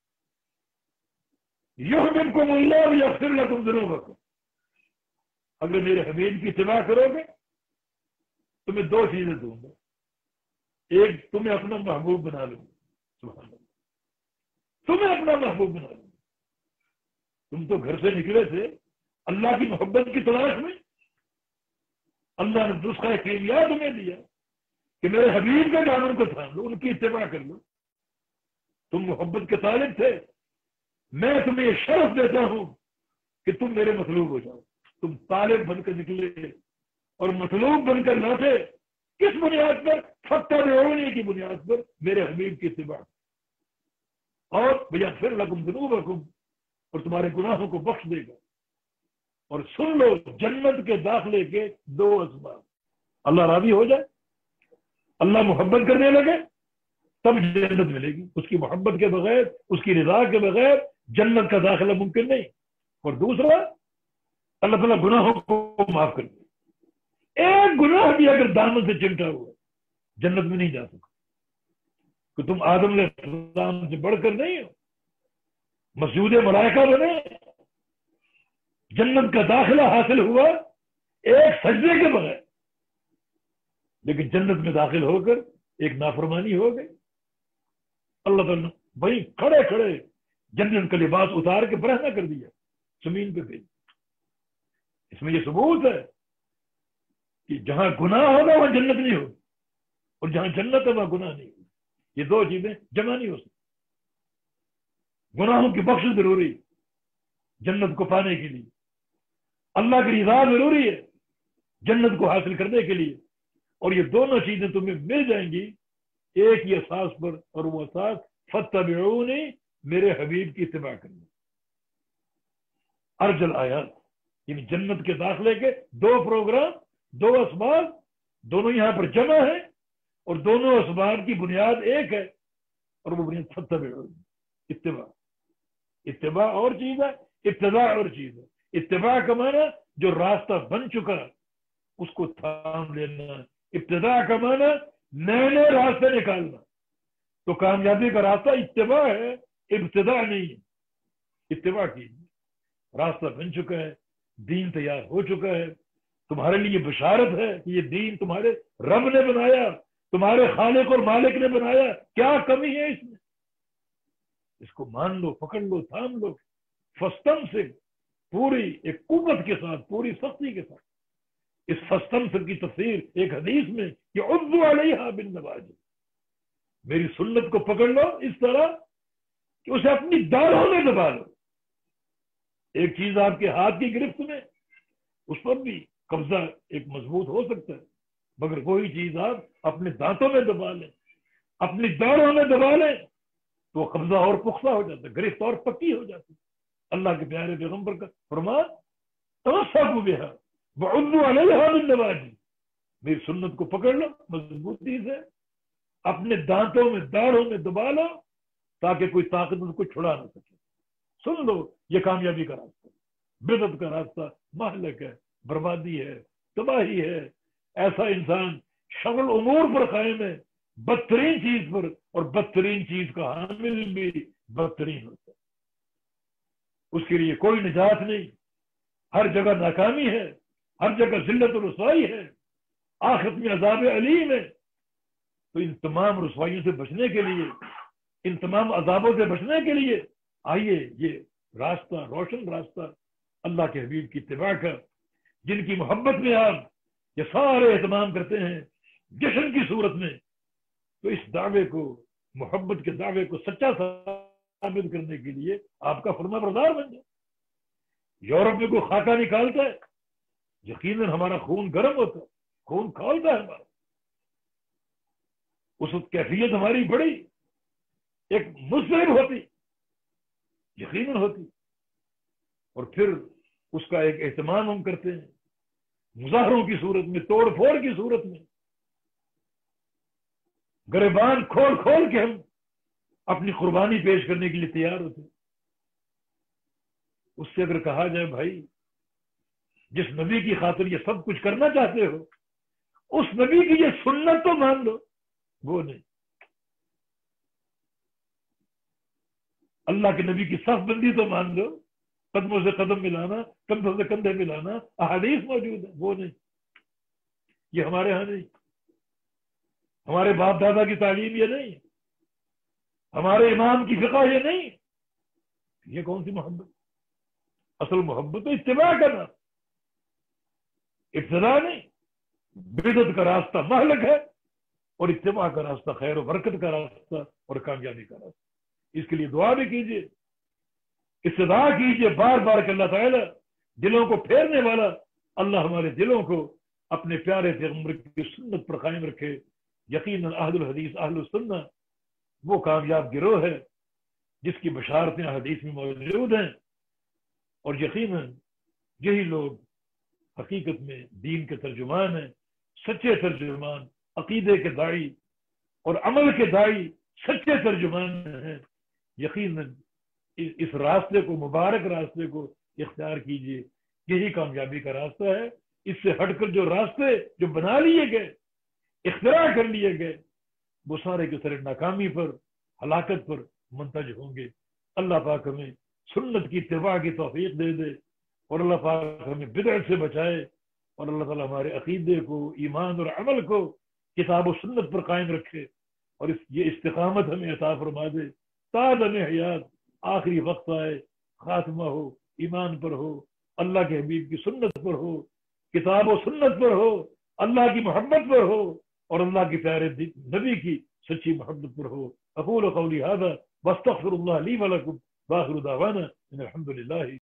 یحببکم اللہ ویغفر لکم ذنوبکم، اگر میرے حبیب کی اتباع کرو گے تمہیں دو چیزیں دوں گا، ایک تمہیں اپنا محبوب بنا لوں گا، سبحان اللہ، تمہیں اپنا محبوب بنا لوں گا۔ تم تو گھر سے نکلے تھے اللہ کی محبت کی تلاش میں، اللہ نے نسخہ کیمیا تمہیں دیا کہ میرے حبیب کے دامن کو تھام لو، ان کی اتباع کر لو۔ تم محبت کے طالب تھے، میں تمہیں یہ شرف دیتا ہوں کہ تم میرے مطلوب ہو جاؤ۔ تم طالب بن کر نکلے اور مطلوب بن کر لوٹے، کس بنیاد پر؟ فتح کی بنیاد پر، میرے حبیب کی اتباع، اور ویغفر لکم ذنوبکم، اور تمہارے گناہوں کو بخش دے گا۔ اور سن لو جنت کے داخلے کے دو اسباب، اللہ راضی ہو جائے، اللہ محبت کرنے لگے، تب جنت ملے گی۔ اس کی محبت کے بغیر، اس کی رضا کے بغیر جنت کا داخلہ ممکن نہیں۔ اور دوسرا، اللہ تعالیٰ گناہوں کو معاف کر دے۔ ایک گناہ بھی اگر دامن سے چمٹا ہوا جنت میں نہیں جا سکتا، کہ تم آدم علیہ السلام سے بڑھ کر نہیں ہو، مسجود ملائکہ بنے، جنت کا داخلہ حاصل ہوا ایک سجدے کے بغیر، لیکن جنت میں داخل ہو کر ایک نافرمانی ہو گئی، اللہ تعالیٰ نے وہیں کھڑے کھڑے جنت کا لباس اتار کے برہنہ کر دیا، زمین پہ بھیج۔ اس میں یہ ثبوت ہے کہ جہاں گناہ ہوگا وہاں جنت نہیں ہوگی، اور جہاں جنت ہے وہاں گناہ نہیں ہوگی۔ یہ دو چیزیں جمع نہیں ہو سکتی۔ گناہوں کی بخش ضروری جنت کو پانے کے لیے، اللہ کی رضا ضروری ہے جنت کو حاصل کرنے کے لیے، اور یہ دونوں چیزیں تمہیں مل جائیں گی ایک ہی اساس پر، اور وہ اساس فتبعونی، میرے حبیب کی اتباع کرنا۔ ارجل آیات یعنی جنت کے داخلے کے دو پروگرام، دو اسباب، دونوں یہاں پر جمع ہیں، اور دونوں اسباب کی بنیاد ایک ہے، اور وہ بنیاد فتبعونی، اتباع۔ اتباع اور چیز ہے، اتباع اور چیز ہے۔ اتباع کا معنی جو راستہ بن چکا اس کو تھام لینا، ابتداء کا معنی نئے نئے راستے نکالنا۔ تو کامیابی کا راستہ اتباع ہے، ابتداء نہیں ہے۔ اتباع کی راستہ بن چکا ہے، دین تیار ہو چکا ہے، تمہارے لیے بشارت ہے کہ یہ دین تمہارے رب نے بنایا، تمہارے خالق اور مالک نے بنایا، کیا کمی ہے اس میں؟ اس کو مان لو، پکڑ لو، تھام لو، فستم سے پوری ایک قوت کے ساتھ، پوری سختی کے ساتھ۔ اس فستم سے کی تفسیر ایک حدیث میں کہ عضو علیہا بالنواجذ، میری سنت کو پکڑ لو اس طرح کہ اسے اپنی داڑھوں میں دبا لو۔ ایک چیز آپ کے ہاتھ کی گرفت میں، اس پر بھی قبضہ ایک مضبوط ہو سکتا ہے، مگر وہی چیز آپ اپنے دانتوں میں دبا لیں، اپنی داڑھوں میں دبا لیں، تو قبضہ اور پختہ ہو جاتا ہے، گرفت اور پکی ہو جاتی ہے۔ اللہ کے پیارے پیغمبر کا فرمان، تمسکوا بہا وعضوا علیہا بالنواجذ، میری سنت کو پکڑ لو مضبوطی سے، اپنے دانتوں میں، داڑھوں میں دبا لو، تاکہ کوئی طاقت اس کو چھڑا نہ سکے۔ سن لو، یہ کامیابی کا راستہ، بدعت کا راستہ مہلک ہے، بربادی ہے، تباہی ہے۔ ایسا انسان شغل امور پر قائم ہے، بدترین چیز پر، اور بدترین چیز کا حامل بھی بدترین ہوتا ہے۔ اس کے لیے کوئی نجات نہیں، ہر جگہ ناکامی ہے، ہر جگہ ذلت و رسوائی ہے، آخرت میں عذاب علیم ہے۔ تو ان تمام رسوائیوں سے بچنے کے لیے، ان تمام عذابوں سے بچنے کے لیے آئیے یہ راستہ، روشن راستہ اللہ کے حبیب کی اتباع کا، جن کی محبت میں آپ یہ سارے اہتمام کرتے ہیں جشن کی صورت میں، تو اس دعوے کو، محبت کے دعوے کو سچا ثابت کرنے کے لیے آپ کا فرما بردار بن جائے۔ یورپ میں کوئی خاکہ نکالتا ہے، یقیناً ہمارا خون گرم ہوتا ہے، خون کھولتا ہے ہمارا، اس وقت کیفیت ہماری بڑی ایک مضطرب ہوتی، یقیناً ہوتی، اور پھر اس کا ایک اہتمام ہم کرتے ہیں مظاہروں کی صورت میں، توڑ پھوڑ کی صورت میں، گریبان کھول کھول کے ہم اپنی قربانی پیش کرنے کے لیے تیار ہوتے ہیں۔ اس سے اگر کہا جائے بھائی جس نبی کی خاطر یہ سب کچھ کرنا چاہتے ہو اس نبی کی یہ سنت تو مان لو، وہ نہیں۔ اللہ کے نبی کی صف بندی تو مان لو، قدموں سے قدم ملانا، کندھوں سے کندھے ملانا، احادیث موجود ہے، وہ نہیں۔ یہ ہمارے ہاں نہیں، ہمارے باپ دادا کی تعلیم یہ نہیں، ہمارے امام کی فقہ یہ نہیں۔ یہ کون سی محبت؟ اصل محبت تو اتباع کرنا، ابتداء نہیں۔ بدعت کا راستہ مہلک ہے اور اتباع کا راستہ خیر و برکت کا راستہ اور کامیابی کا راستہ۔ اس کے لیے دعا بھی کیجیے، استدعا کیجیے بار بار کہ اللہ تعالیٰ دلوں کو پھیرنے والا اللہ ہمارے دلوں کو اپنے پیارے پیغمبر کی سنت پر قائم رکھے۔ یقیناً اہل الحدیث اہل السنہ وہ کامیاب گروہ ہے جس کی بشارتیں حدیث میں موجود ہیں، اور یقیناً یہی لوگ حقیقت میں دین کے ترجمان ہیں، سچے ترجمان، عقیدے کے داعی اور عمل کے داعی، سچے ترجمان ہیں۔ یقیناً اس راستے کو، مبارک راستے کو اختیار کیجیے، یہی کامیابی کا راستہ ہے۔ اس سے ہٹ کر جو راستے جو بنا لیے گئے، اختراع کر لیے گئے، وہ سارے کے سارے ناکامی پر، ہلاکت پر منتج ہوں گے۔ اللہ پاک ہمیں سنت کی اتباع کی توفیق دے دے، اور اللہ پاک ہمیں بدعت سے بچائے، اور اللہ تعالیٰ ہمارے عقیدے کو، ایمان اور عمل کو کتاب و سنت پر قائم رکھے، اور اس یہ استقامت ہمیں عطا فرما دے۔ تادم حیات آخری وقت آئے، خاتمہ ہو ایمان پر ہو، اللہ کے حبیب کی سنت پر ہو، کتاب و سنت پر ہو، اللہ کی محبت پر ہو، اور اللہ کے پیارے نبی کی سچی محبت پر ہو۔ اقول قولی ھذا واستغفر اللہ لی ولکم، وآخر دعوانا ان الحمد للہ۔